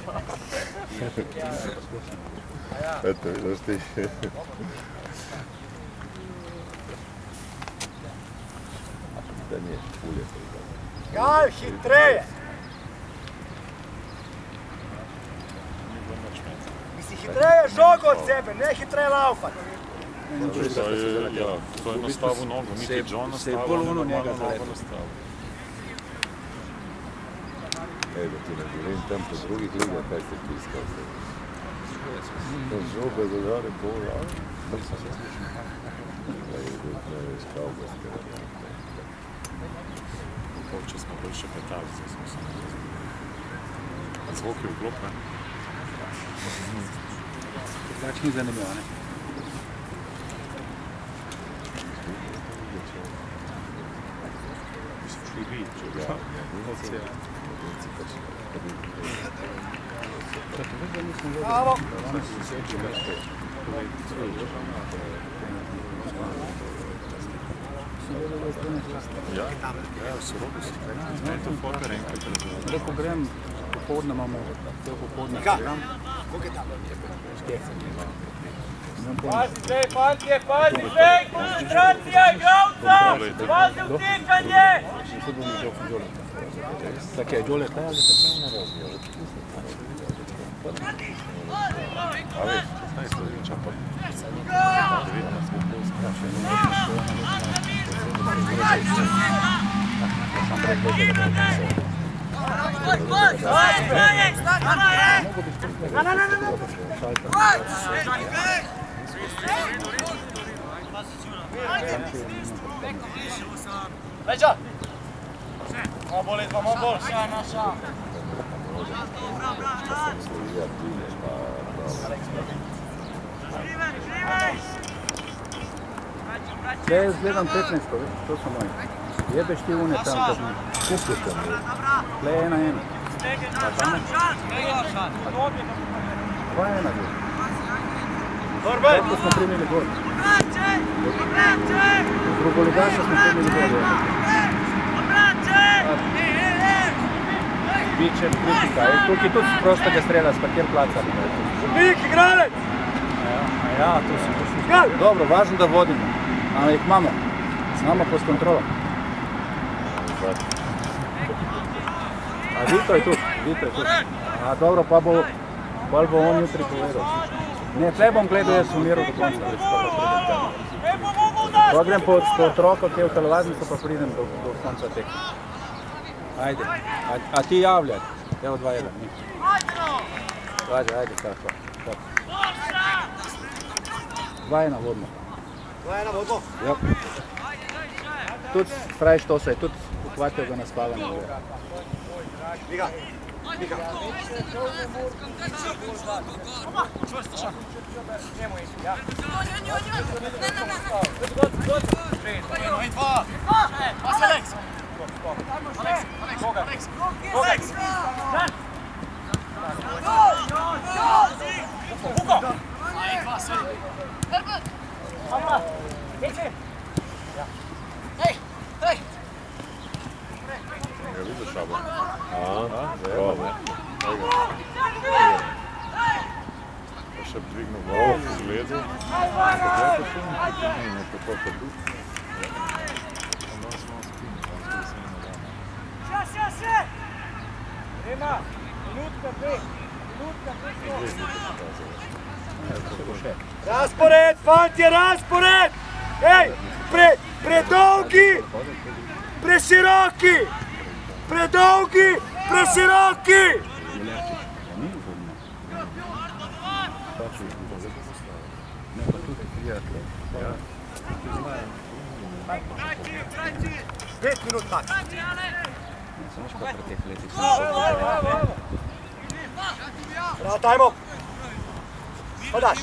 [SPEAKER 4] Eto, vidiš ti. Da nije, ulje.
[SPEAKER 3] Gal, hitreje. Misli, hitreje žogo od sebe, ne hitreje laufat.
[SPEAKER 7] Ja, to je nastavil nogo, niti John nastavil, ni normalno nogo nastavil.
[SPEAKER 4] Ej, da ti ne govorim tam po drugih ligah, kaj se piskal. To žobe zadare pol, a? Da je bilo iskal, da ste rekli.
[SPEAKER 7] Če smo bolj še petali, zdaj smo se nekaj. Zvok je v klop, ne?
[SPEAKER 6] Tač ni zanimivo, ne?
[SPEAKER 7] Šli bi, če bi.
[SPEAKER 3] Bravo.
[SPEAKER 7] Ja, ja, so robi si. Ne, to forber enkrat razumem.
[SPEAKER 6] Lepo grem, popoldne imamo, cel popoldne
[SPEAKER 3] Kaj?
[SPEAKER 6] program.
[SPEAKER 3] Koliko je tam?
[SPEAKER 1] Pazi zdaj, fantje, pazi zdaj, koncentracija igralca! Pazi vtikanje!
[SPEAKER 6] Tako je, Đole, kaj ali se?
[SPEAKER 7] A veš, šestnaest godina čapa.
[SPEAKER 3] Na, na, na, na, na. Leđa! Malo bolj, Edva, malo bolj. Ša, na, ša.
[SPEAKER 6] Če jaz gledam petnajsto, veš, to so moji. Jebeš ti une tam, kad mi kupiš tam. Tle je ena ena. Pa tam je? Dva ena gol. Tako smo primili gol. Drugoligaša smo primili gol. Biće kritika. Tukaj tudi prostega strela s kater placa.
[SPEAKER 3] Nik, igralec!
[SPEAKER 6] Ja, to si to si.
[SPEAKER 3] Gal!
[SPEAKER 6] Dobro, važno da vodimo. A ih imamo. Imamo pod kontrolom. A Vito je tu, Vito je tu. A dobro, pa bo, bolj bo on jutri povedal. Ne, tle bom gledal, jaz v miru do konca.
[SPEAKER 1] Ne bo mogo udar!
[SPEAKER 6] Pa grem po, po otroka, ki je v telovadnico, pa pridem do, do konca tekma. Ajde, a, a ti javljaj. Evo dva jedan. Ajde, ajde, tako. tako. Dva jedna vodno.
[SPEAKER 3] Dva jedna vodno?
[SPEAKER 6] Ja. Tudi pravi što se je, tudi uhvatio ga na spavanje.
[SPEAKER 3] Miga, Miga.
[SPEAKER 1] Čvrsto šak. Njemu ići, ja. Jedno i dva. Pas Alex. Alex, Alex, Alex. Alex. Vuko! Aj, dva, sve. Herbert! Amma, ići! Hej, hej!
[SPEAKER 7] Ja vidiš Šabo? A, bravo. Ja še dvignu glavo, zgledu. Ne, ne, tako kot tu.
[SPEAKER 1] Še, še, še! Rema, minutka, dve. Minutka, dve.
[SPEAKER 3] Raspored, fantje, raspored! Ej, pre, predolgi, preširoki! Predolgi, preširoki! Pet minut mač. Bravo, tajmo. Podaš.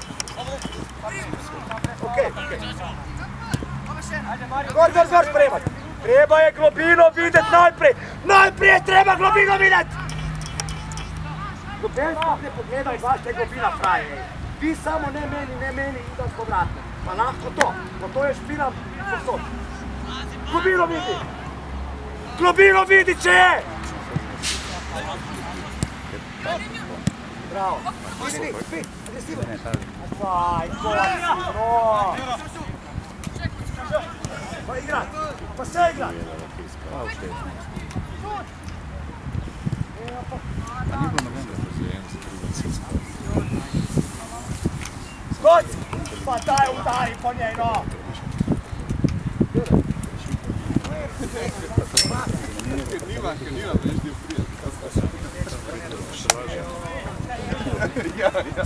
[SPEAKER 3] Okej, okej. Gor, gor, gor spremat. Treba je globino videti najprej. Najprej treba globino videti. Globinsko ne pogledaj, baš te globina fraje. Vi samo ne meni, ne meni, idem povratno. Pa lahko to. Pa to je špina posod. Globino vidi. Globino vidi, če je. Bravo. Vidi, vidi, vidi. Agresivo. Aj, to je sigurno. Pa igrat. Pa se igrat. Skoči! Pa daj udari po njej, no!
[SPEAKER 2] Nima, ker nima, veš, ti prije. Ja, ja.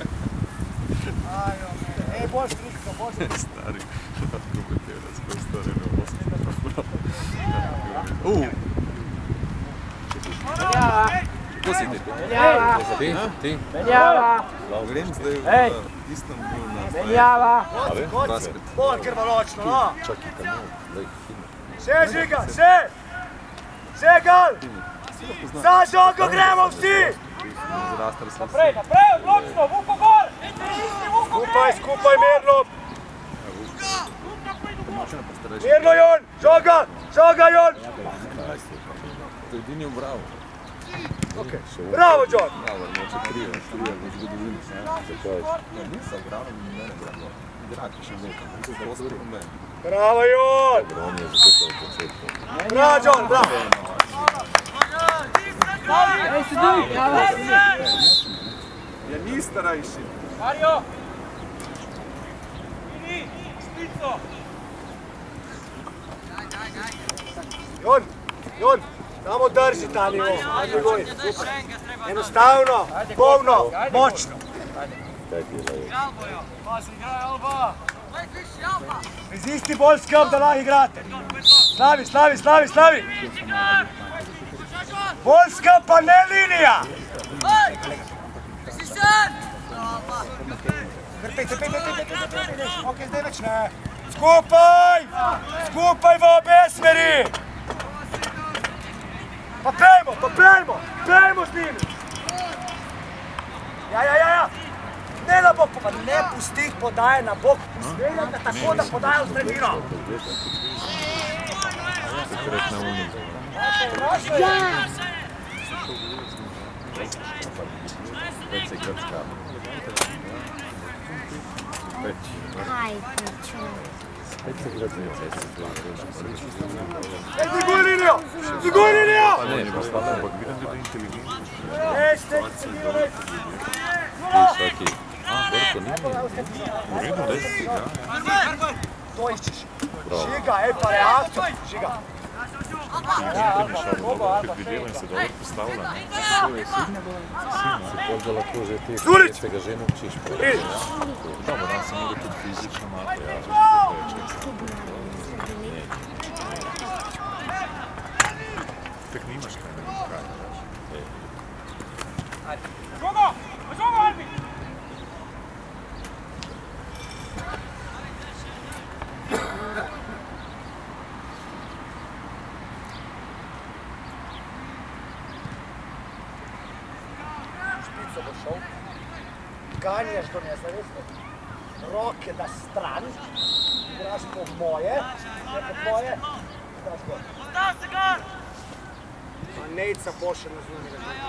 [SPEAKER 3] Ej, bolj strikno, bolj strikno.
[SPEAKER 7] Stari, komentirac, koji stari na osam. Uuu!
[SPEAKER 3] Menjava!
[SPEAKER 2] Ko si ti?
[SPEAKER 3] Menjava!
[SPEAKER 2] Ti? Ti?
[SPEAKER 3] Menjava!
[SPEAKER 2] Grem zdaj
[SPEAKER 3] Ej.
[SPEAKER 2] v Istanbul na
[SPEAKER 3] Menjava!
[SPEAKER 2] raspet.
[SPEAKER 3] Bolj krvaločno, no!
[SPEAKER 2] Čak i kanal, lej, hino.
[SPEAKER 3] Še, Žiga, še! Še, Gal! Za žogo gremo vsi!
[SPEAKER 2] Zrastar sem
[SPEAKER 1] Naprej, naprej, odločno, Vuko gor!
[SPEAKER 3] Skupaj, skupaj, mirno!
[SPEAKER 2] se postaraj.
[SPEAKER 3] Mirno, Jon! Žoga! Žoga, Jon!
[SPEAKER 2] To je edini v Bravo.
[SPEAKER 3] Okay. Bravo, John!
[SPEAKER 2] Bravo, neče krivo, krivo v zgodovini. Zakaj? Nisem Bravo, ni mene Bravo. Igrati še nekaj, to je zelo po meni.
[SPEAKER 3] Bravo, Jon!
[SPEAKER 2] On je zato to je koncept.
[SPEAKER 3] Bravo, John, bravo!
[SPEAKER 2] Ja ni starajši.
[SPEAKER 1] Mario! Vidi, špico!
[SPEAKER 3] Jon, Jon, samo drži ta nivo. Enostavno, polno, močno.
[SPEAKER 1] Albojo! Pazi, igraj Alba!
[SPEAKER 3] Z isti bolj skrb, da lahko igrate. Slavi, slavi, slavi, slavi! Bolj skrb, pa ne linija! Pejte, pejte, pejte, pejte, pejte, ok, zdaj več ne. Skupaj! Skupaj v obe smeri! Pa pejmo, pa pejmo! Pejmo z njimi! Ja, ja, ja, ja! Ne na bok, pa ne pusti jih podaje na bok. Usmerjaj ga tako, da podaje v sredino. Ej, dviguj linijo! Dviguj linijo! Ej, steki se mi reči!
[SPEAKER 2] Svaki. A, Borko, nimi. U redu, desi si igra.
[SPEAKER 3] to iščiš. Žiga, ej pa reakcijo, Žiga.
[SPEAKER 7] Predvidevam se dobro postavlja.
[SPEAKER 2] Se pozda lahko že ti, ki se ga že naučiš.
[SPEAKER 7] Dobro, dan se mora tudi fizično malo pojaviti. Tak nimaš kaj, ne vem kaj.
[SPEAKER 1] Žogo! Žogo, Albi!
[SPEAKER 3] Špico bo šel, ganjaš do nezavestno, roke da stran, igraš po moje, ne po tvoje, daš gol.
[SPEAKER 1] Ostav se gar!
[SPEAKER 3] Pa Nejca pošel na zunanjega gola.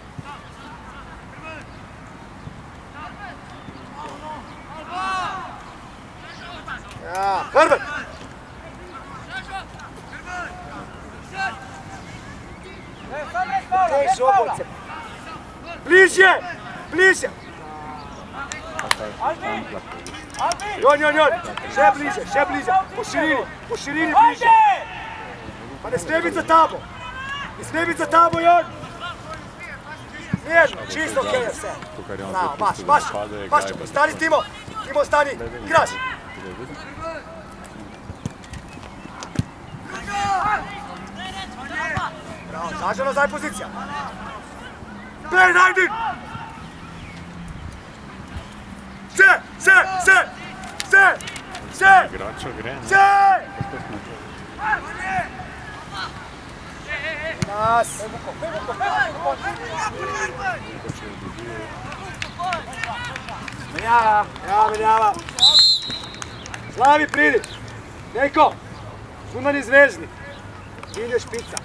[SPEAKER 3] Ja, Hrvat! Ej, žogovce! Bliže! Bliže!
[SPEAKER 1] Albi! Albi!
[SPEAKER 3] Jon, jon, jon! Še bliže, še bliže! Po širini, po širini bliže! Pa ne smije biti za tabo! Ne smije biti za tabo, Jon! Nježno, čisto okej je vse. Bravo, baš, baš, baš, stani Timo! Timo, stani, igraš! Bravo, zažo nazaj pozicija! Pej, najdi! Se, se, se, se, se,
[SPEAKER 7] Igrača gre, ne?
[SPEAKER 3] se! Nas! Menjava, ja, menjava. Slavi, pridi! Nejko, zunani zvezdnik. Ide špica.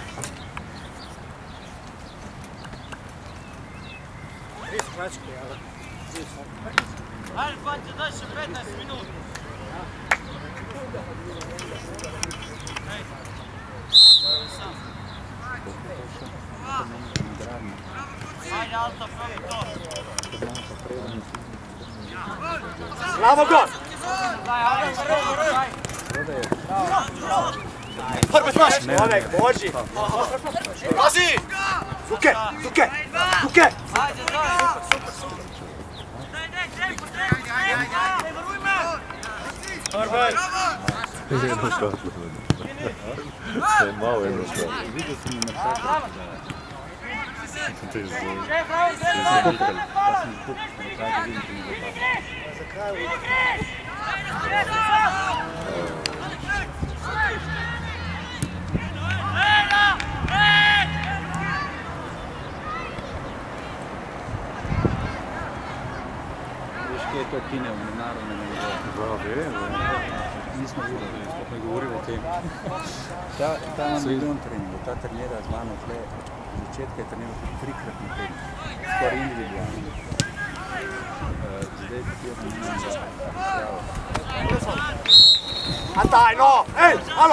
[SPEAKER 3] Tri skračke, jel?
[SPEAKER 1] Ajde, Fatja, daj še petnaest minut. Ajde, Alta, pravi to.
[SPEAKER 3] Bravo, gol!
[SPEAKER 1] Daj, ajde, prvo, daj.
[SPEAKER 3] Hrvat maš! Oleg, boži! Pazi! Zuke, zuke, zuke!
[SPEAKER 1] Ajde, daj.
[SPEAKER 3] Hrvat!
[SPEAKER 2] To je malo jednostavno.
[SPEAKER 6] Vidio sam na sreću.
[SPEAKER 7] To je zelo.
[SPEAKER 1] Še, pravi,
[SPEAKER 6] Ja sam tukaj, pa sam tukaj, na kraju vidim, da mi zapada.
[SPEAKER 3] Za kraju.
[SPEAKER 6] Viš kje je to kine v narodnem nivoju?
[SPEAKER 7] Da, vem,
[SPEAKER 6] Nismo videli, sploh ne govorimo o tem. Ta, ta ima milijon treningov, ta trenira z mano tle, od začetka je treniral trikrat na teden, skoraj individualno. Zdaj pa jaz ne vem,
[SPEAKER 3] A daj, no! Ej, alo!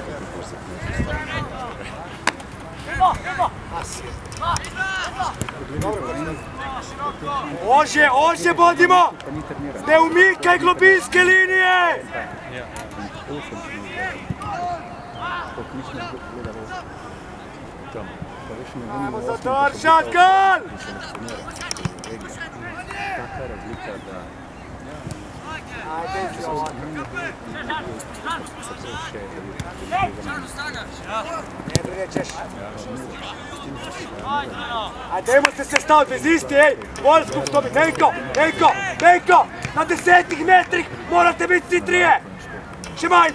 [SPEAKER 3] Ože, ože bodimo!
[SPEAKER 6] pa ni treniran.
[SPEAKER 3] Ne umikaj globinske linije!
[SPEAKER 6] Koliko nismo gledali tam. Pa veš, ne
[SPEAKER 3] Ajmo
[SPEAKER 6] vem,
[SPEAKER 3] zadržat gol!
[SPEAKER 6] taka razlika, da
[SPEAKER 3] Ajde, Jovan.
[SPEAKER 6] se to še
[SPEAKER 3] Ne brinečeš. Ajde, dajmo se sestaviti bez isti, ej! Bolj skup stopi, Nejko, Nejko, Nejko! Na desetih metrih morate biti svi trije! Še manj!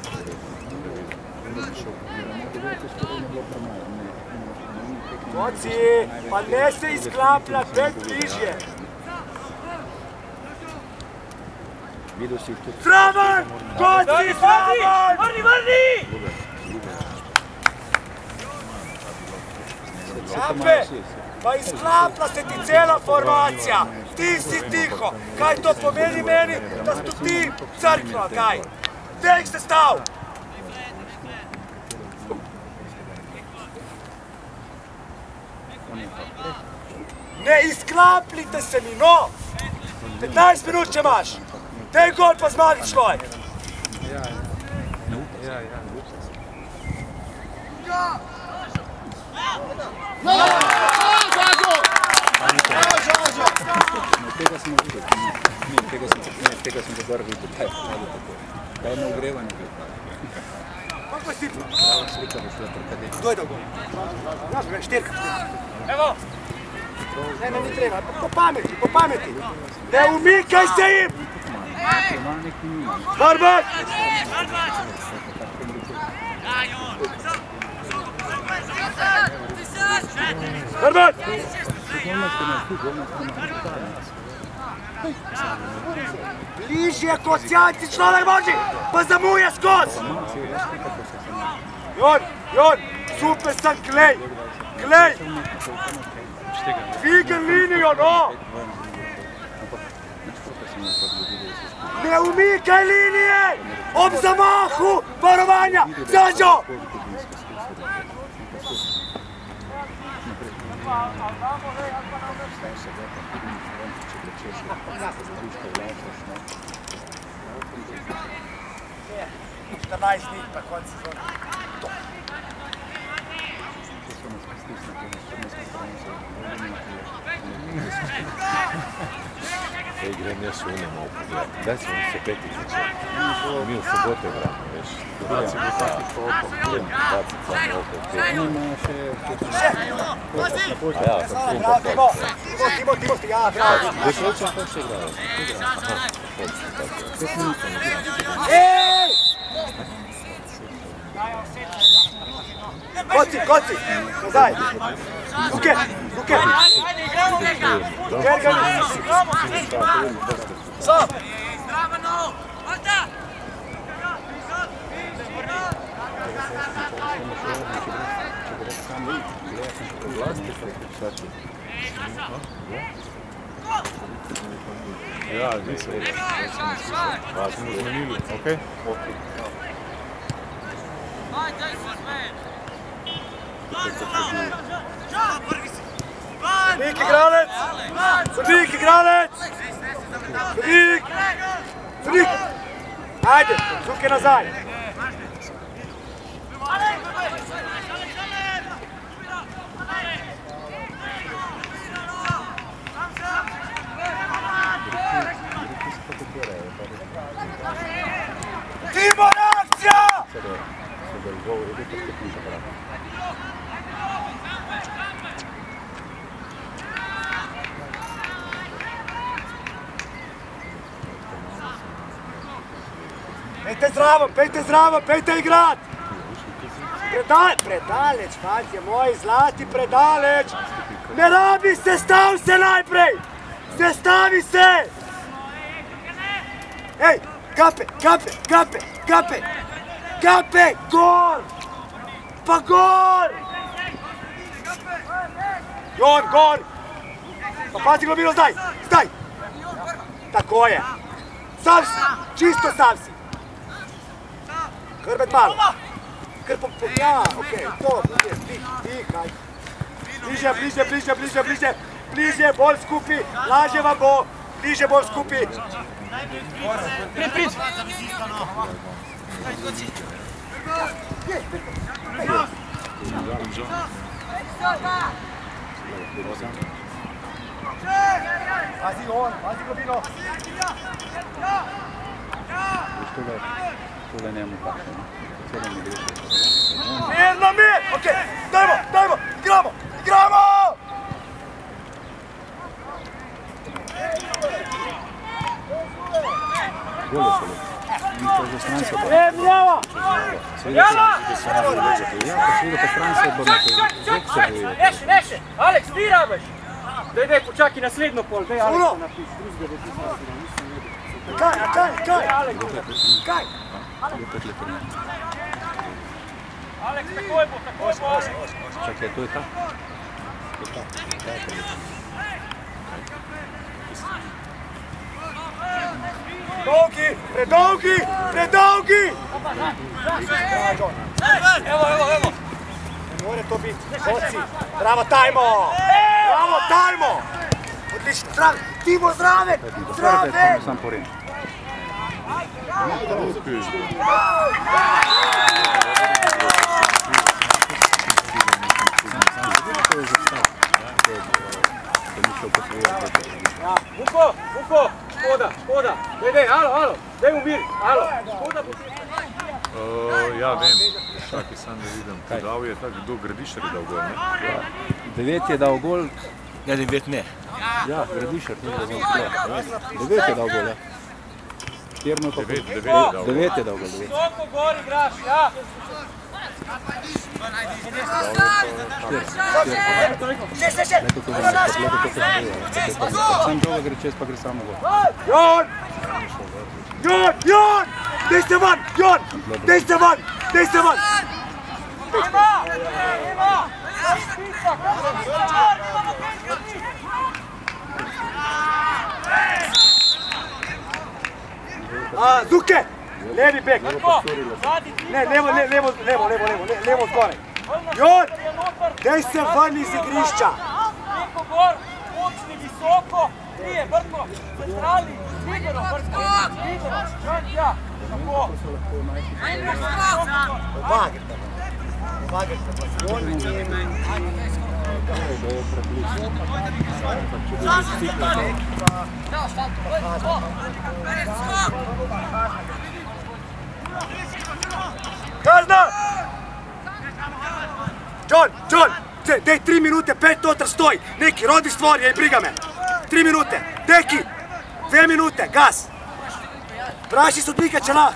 [SPEAKER 3] Moci, pa ne se izklaplja, pet bližje!
[SPEAKER 6] Vidio si tu.
[SPEAKER 3] Zraven! Koci, zraven!
[SPEAKER 1] Vrni, vrni!
[SPEAKER 3] Jape, pa izklapla se ti cela formacija! Ti si tiho! Kaj to pomeni meni, da sto ti crkva, kaj? Gdje ih se stav? Ne izklapljite se mi, no! petnaest minut če imaš! Dej gol pa zmagi svoj!
[SPEAKER 6] Ja, ja. Ja, ja. Tega smo videli, ne, tega sem, ne, tega sem dobar videl, kaj je tako. Kaj je na ogrevanju bil.
[SPEAKER 3] Kako je stipno?
[SPEAKER 6] Prava slika bi šla prekadet.
[SPEAKER 3] Kdo je dolgo? Znaš, gre, štirka. Evo! Ne, ne, ni treba, po pameti, po pameti. Ne umikaj se jim! Barbat! Barbat! Bližje kot sjanci človek može, pa zamuja skoz! Jon, Jon, super sam, glej, glej! Dvigaj linijo, no! Ne umikaj linije! Ob zamahu varovanja! Zađo! četrnaest dni pa konc sezone.
[SPEAKER 2] Ej, grem jaz v ene malo pogled. Daj se vam se peti začeti. Mi v sobote vramo, veš. Dvaci bo taki šopo. Dvaci samo opet.
[SPEAKER 6] Nima še...
[SPEAKER 2] A ja, sam film pa
[SPEAKER 3] Timo, Timo, Timo, Timo, ja, bravo.
[SPEAKER 2] Veš, očem pa še igrao.
[SPEAKER 3] Ej! Koci, koci, nazaj. Ruke, ruke. Gergani. Sam.
[SPEAKER 7] Ja, nisem. Pa smo zmenili, okej? Okej.
[SPEAKER 3] Sodnik igralec! Sodnik igralec! Sodnik! Sodnik! Ajde, ruke nazaj! Tibor, akcija! Pejte zraven, pejte zraven, pejte igrat! Predaleč, predaleč, fantje moji, zlati, predaleč! Ne rabi, sestav se najprej! Sestavi se! Ej, kape, kape, kape, kape! Kape, gol! Pa gol! Jon, gol! Pa pazi globilo, zdaj, zdaj! Tako je! Sam si, čisto sam si! Hrbet malo! Krpo, ja, okej, to, ti, ti, kaj? Bliže, bliže, bliže, bliže, bliže! Bliže, bolj skupi, lažje vam bo! Bliže, bolj skupi! Prid, prid! Pazi on, pazi globino!
[SPEAKER 6] Tole njemu paše, ne? Tole mi greši.
[SPEAKER 3] Mir na mir! Okej, dajmo, dajmo, igramo, igramo!
[SPEAKER 6] Gole so le. In to že stran se bo.
[SPEAKER 3] E, mljava!
[SPEAKER 6] Mljava! Ja, pa seveda po stran se bo nekaj. Zek se bojo.
[SPEAKER 1] Neše, neše! Aleks, ti rabiš! Daj, daj, počaki naslednjo pol, daj Aleksa napiš, drugega bo ti.
[SPEAKER 3] Kaj, a kaj, kaj? Kaj?
[SPEAKER 6] Opet lepo.
[SPEAKER 1] Aleks, takoj bo, takoj bo!
[SPEAKER 6] Čakaj, to je ta? To je ta.
[SPEAKER 3] Dolgi, predolgi, predolgi!
[SPEAKER 1] Evo, evo, evo!
[SPEAKER 3] Ne more to biti, oci, bravo Tajmo! Bravo Tajmo! Odlično, zdrave, Timo zdrave, zdrave!
[SPEAKER 6] Sam porim.
[SPEAKER 1] Vuko, Vuko, škoda, škoda. Dej, dej, alo, alo, dej umiri, alo. Škoda bo ti.
[SPEAKER 7] Ja, vem, čakaj sam da vidim. Dal je tako, kdo Gradišar je dal gol, ne?
[SPEAKER 6] Devet je dal gol.
[SPEAKER 4] Ja, devet ne.
[SPEAKER 6] Ja, Gradišar, ni da znam. Devet je dal gol, ja. Štirno pa...
[SPEAKER 7] Devet, devet je dal gol.
[SPEAKER 6] Devet je dal gol, devet.
[SPEAKER 1] Visoko gor igraš, ja.
[SPEAKER 6] Sam žoga gre čez, pa gre samo gol.
[SPEAKER 3] Jon! Jon! Jon! Dej se van! Jon! Dej se van! Dej se van!
[SPEAKER 1] Ima! Ima! Pisa, kako mi gor, imamo pet ljudi!
[SPEAKER 3] A, Zuke! Levi bek!
[SPEAKER 1] Kako? Zadi ti!
[SPEAKER 3] Ne, levo, ne, levo, levo, levo, levo, levo zgoraj. Jon! Dej se van iz igrišča!
[SPEAKER 1] Neko gor, počni visoko, prije, Brko, centrali, Igoro, Brko, Igoro, Jon, ja, tako.
[SPEAKER 3] Pomagajte me. Pomagajte me. Jon in... Kazna! John, John, dej tri minute, pet notar stoj, neki rodi stvori, ej briga me. Tri minute, deki, dve minute, gas. Praši sodnika čela.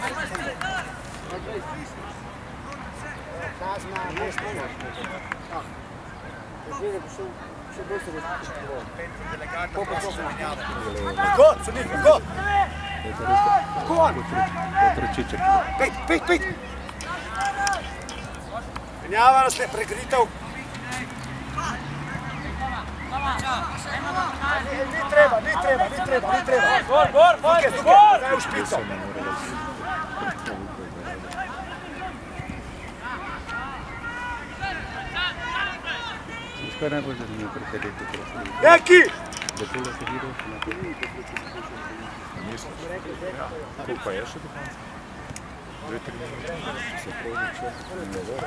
[SPEAKER 3] Go, sodnik, go. Go on. Pet, pet, pet. Menjava nas ne pregritev. Ni treba, ni treba, ni treba, ni treba.
[SPEAKER 1] Gor, gor,
[SPEAKER 3] Zuke,
[SPEAKER 1] Zuke,
[SPEAKER 3] Zuke,
[SPEAKER 1] gor!
[SPEAKER 3] daj v špico.
[SPEAKER 6] Kaj najbolj zanimivo pri tej dekli prošli?
[SPEAKER 3] Neki!
[SPEAKER 6] Da tole se vidi, na to.
[SPEAKER 7] Misliš? Koliko pa je še do konca? Dve, tri minute.
[SPEAKER 6] Se proži, če ne bo.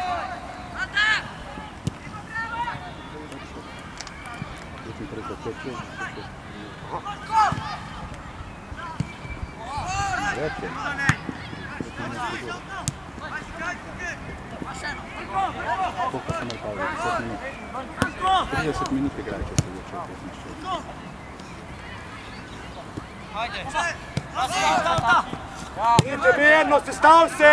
[SPEAKER 6] Tukaj preko koče. Več je. Koliko se imel Pavle? deset minut. trideset minut igraj, če se začel petnajst.
[SPEAKER 3] Idite mirno, sestav se!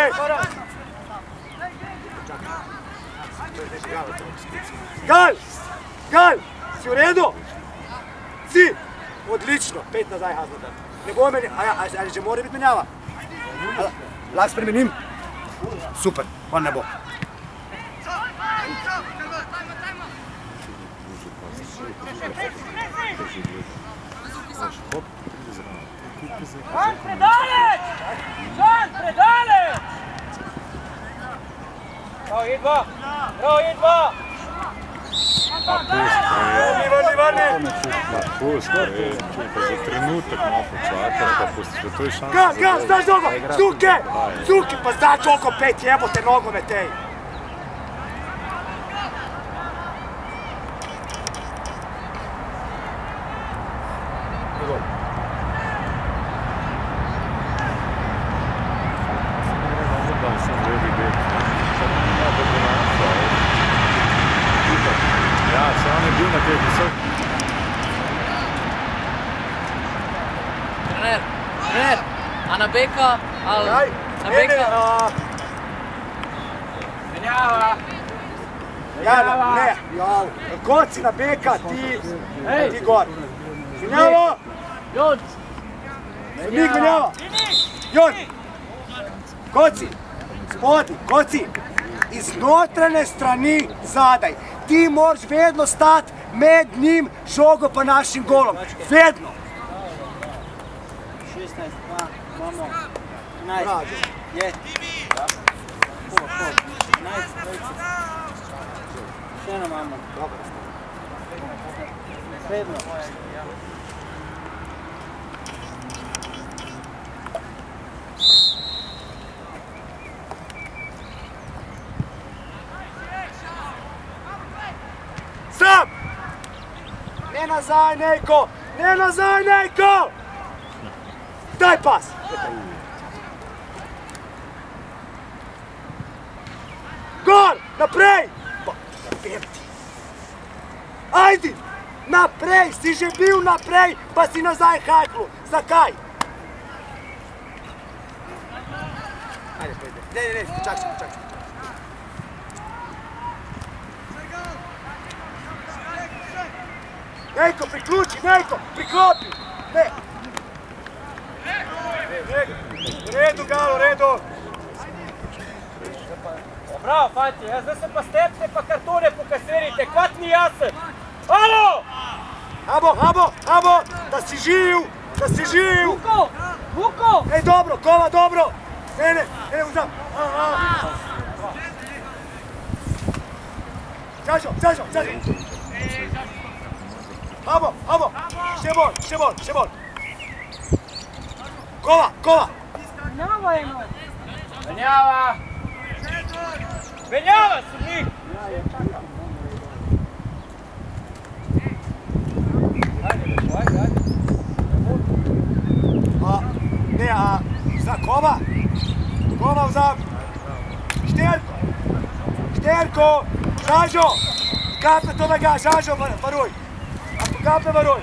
[SPEAKER 3] Gal! Gal! Si v redu? Si! Odlično, pet nazaj, Hazard. Ne bo meni, ali že mora biti menjava? Lahko spremenim? Super, on ne bo.
[SPEAKER 1] Žan, predaleč! Žan, predaleč! Prav, idva! Prav, idva!
[SPEAKER 3] Vrni, vrni, vrni!
[SPEAKER 7] Pust, pa za trenutek malo počakaj, pa pusti, da to je šansa.
[SPEAKER 3] Gal, gal, znaš nogo! Zuke! Zuke, pa znaš oko pet, jebote nogove tej!
[SPEAKER 7] Ja, se on je bil na teh visok.
[SPEAKER 8] Trener, trener, a na beka, ali
[SPEAKER 3] Kaj?
[SPEAKER 8] na
[SPEAKER 3] Ne, ne,
[SPEAKER 8] beka?
[SPEAKER 3] a...
[SPEAKER 1] Menjava!
[SPEAKER 3] Ja, ne, jav. Koci na beka, ti, ti gor. Menjava!
[SPEAKER 8] Jon,
[SPEAKER 3] Sodnik menjava! Jon! Koci! Spodnji, koci! Iz notranje strani zadaj. Ti moraš vedno stati med njim, žogo pa našim golom. Vedno!
[SPEAKER 9] šestnaest, dva, imamo enajst, je. Pol, pol, enajst, dvajset. Še eno imamo. Sredno.
[SPEAKER 3] Uzam! Ne nazaj, Nejko! Ne nazaj, Nejko! Daj pas! Gol! Naprej! Ajdi! Naprej! Si že bil naprej, pa si nazaj hajklu. Zakaj? Ajde, pojde. Ne, ne, ne, čak, čak, čak. Nejko, priključi, Nejko, priklopi! Ne! U redu, Galo, u redu!
[SPEAKER 1] Bravo, fanti, ja, zdaj se pa stepte pa kartone pokasirite, kvatni jasen! Alo!
[SPEAKER 3] Abo, abo, abo, da si živ, da si živ!
[SPEAKER 1] Vuko! Vuko!
[SPEAKER 3] Ej, dobro, Kova, dobro! Ne, ne, ne, uzam! Žažo, žažo, žažo! Abo, abo, še bolj, še bolj, še bolj! Kova, Kova!
[SPEAKER 1] Menjava eno! Menjava! Menjava su njih!
[SPEAKER 3] A, ne, a, za Kova? Kova vzam! Šterko! Šterko! Žažo! Kape toga, Žažo, varuj! Ako kape, varuj!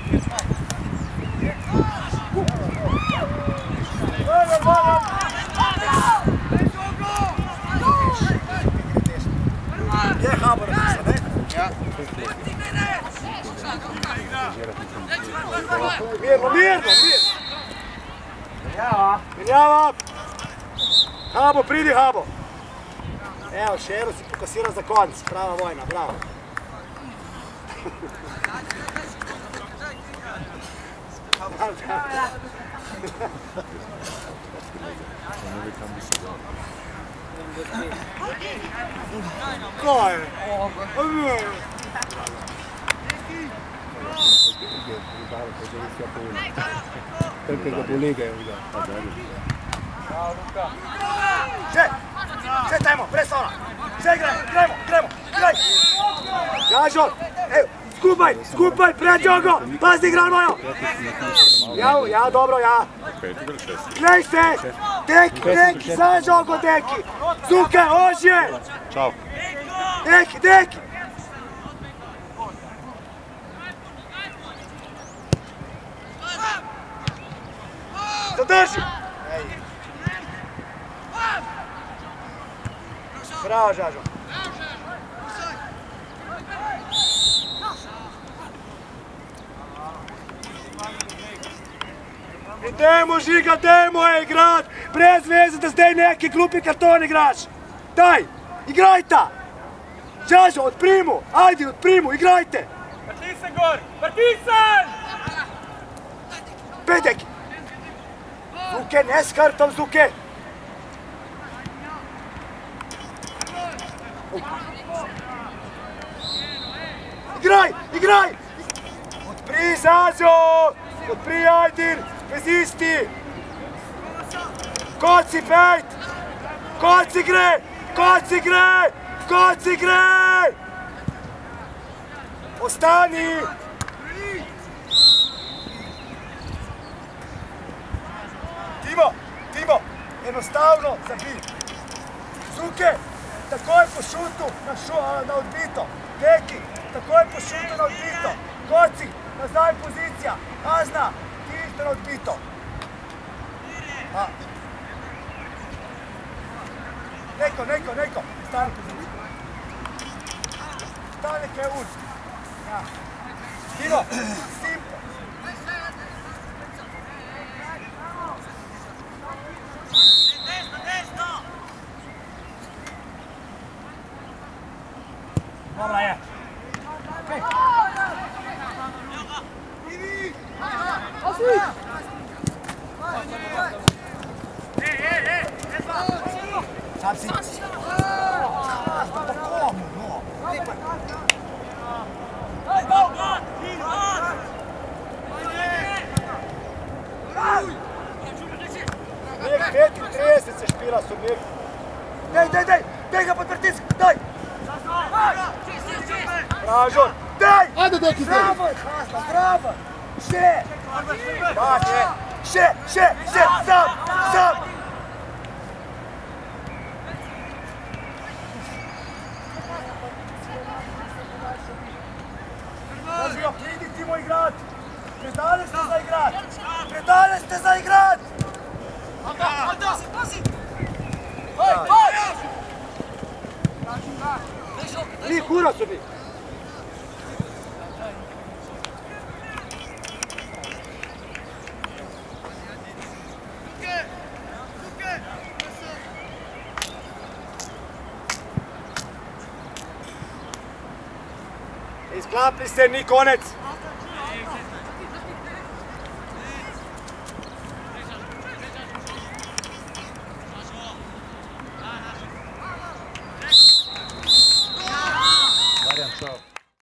[SPEAKER 3] Varuj, varuj! Je Habor napisao, ne? Ja. Mirno, mirno, mirno! Menjava! Menjava! Habo, pridi Habo! Evo, Šeru si pokasirao za konc, prava vojna, bravo! Ko je?
[SPEAKER 6] Perché dopo Lega è un
[SPEAKER 1] Bravo, Luka!
[SPEAKER 3] Še! Še tajmo, presa ona! Še igrajmo, igrajmo, igrajmo, igraj! Žažo, evo, skupaj, skupaj, pred jogo! Pazi, igrajmo jo! Ja, ja, dobro, ja! Glej se! Deki, deki, za jogo, deki! Zuke, ožje!
[SPEAKER 7] Ćao!
[SPEAKER 3] Deki, deki! Zadrži! Bravo, Žažo! Idemo, Žiga, dajmo je igrat! Brez veze da zdaj neki glupi karton igraš! Daj, igrajte! Žažo, odprimu! Ajde, odprimu, igrajte!
[SPEAKER 1] Partisan gor! Partisan!
[SPEAKER 3] Pedeki! Zuke, ne s kartom, Zuke! Igraj, igraj! Odpri, Žažo! Odpri, Ajdin! Bez isti! Koci, pejt! Koci gre! Koci gre! Koci gre! Ostani! Timo, Timo, enostavno zabij! Zuke, takoj po šutu na, šu, na odbito! Deki, takoj po šutu na odbito! Koci, nazaj pozicija! Azna, ti isto na odbito! A. Neko, neko, neko! Stani pozicija! Stani kaj uz! Ja. Timo, simpo!
[SPEAKER 1] Dobra je!
[SPEAKER 3] Okej! Sad si! Pa komu, no? Lijek pet i trideset se špila subjekt. Dej, dej, dej! Dej ga pod pritisk! Daj! Bražon! Daj! deki! Zdravo je, Hasna, zdravo! Še! Da, še! Še, še, še! Sam, sam! Kaži ga, pridi ti moj igrat! Predale ste za igrat! Predale ste za igrat!
[SPEAKER 1] Alda, Alda! Pazi! Hoj, hoj!
[SPEAKER 3] Ni kura su bi! Isklapli se, ni konec!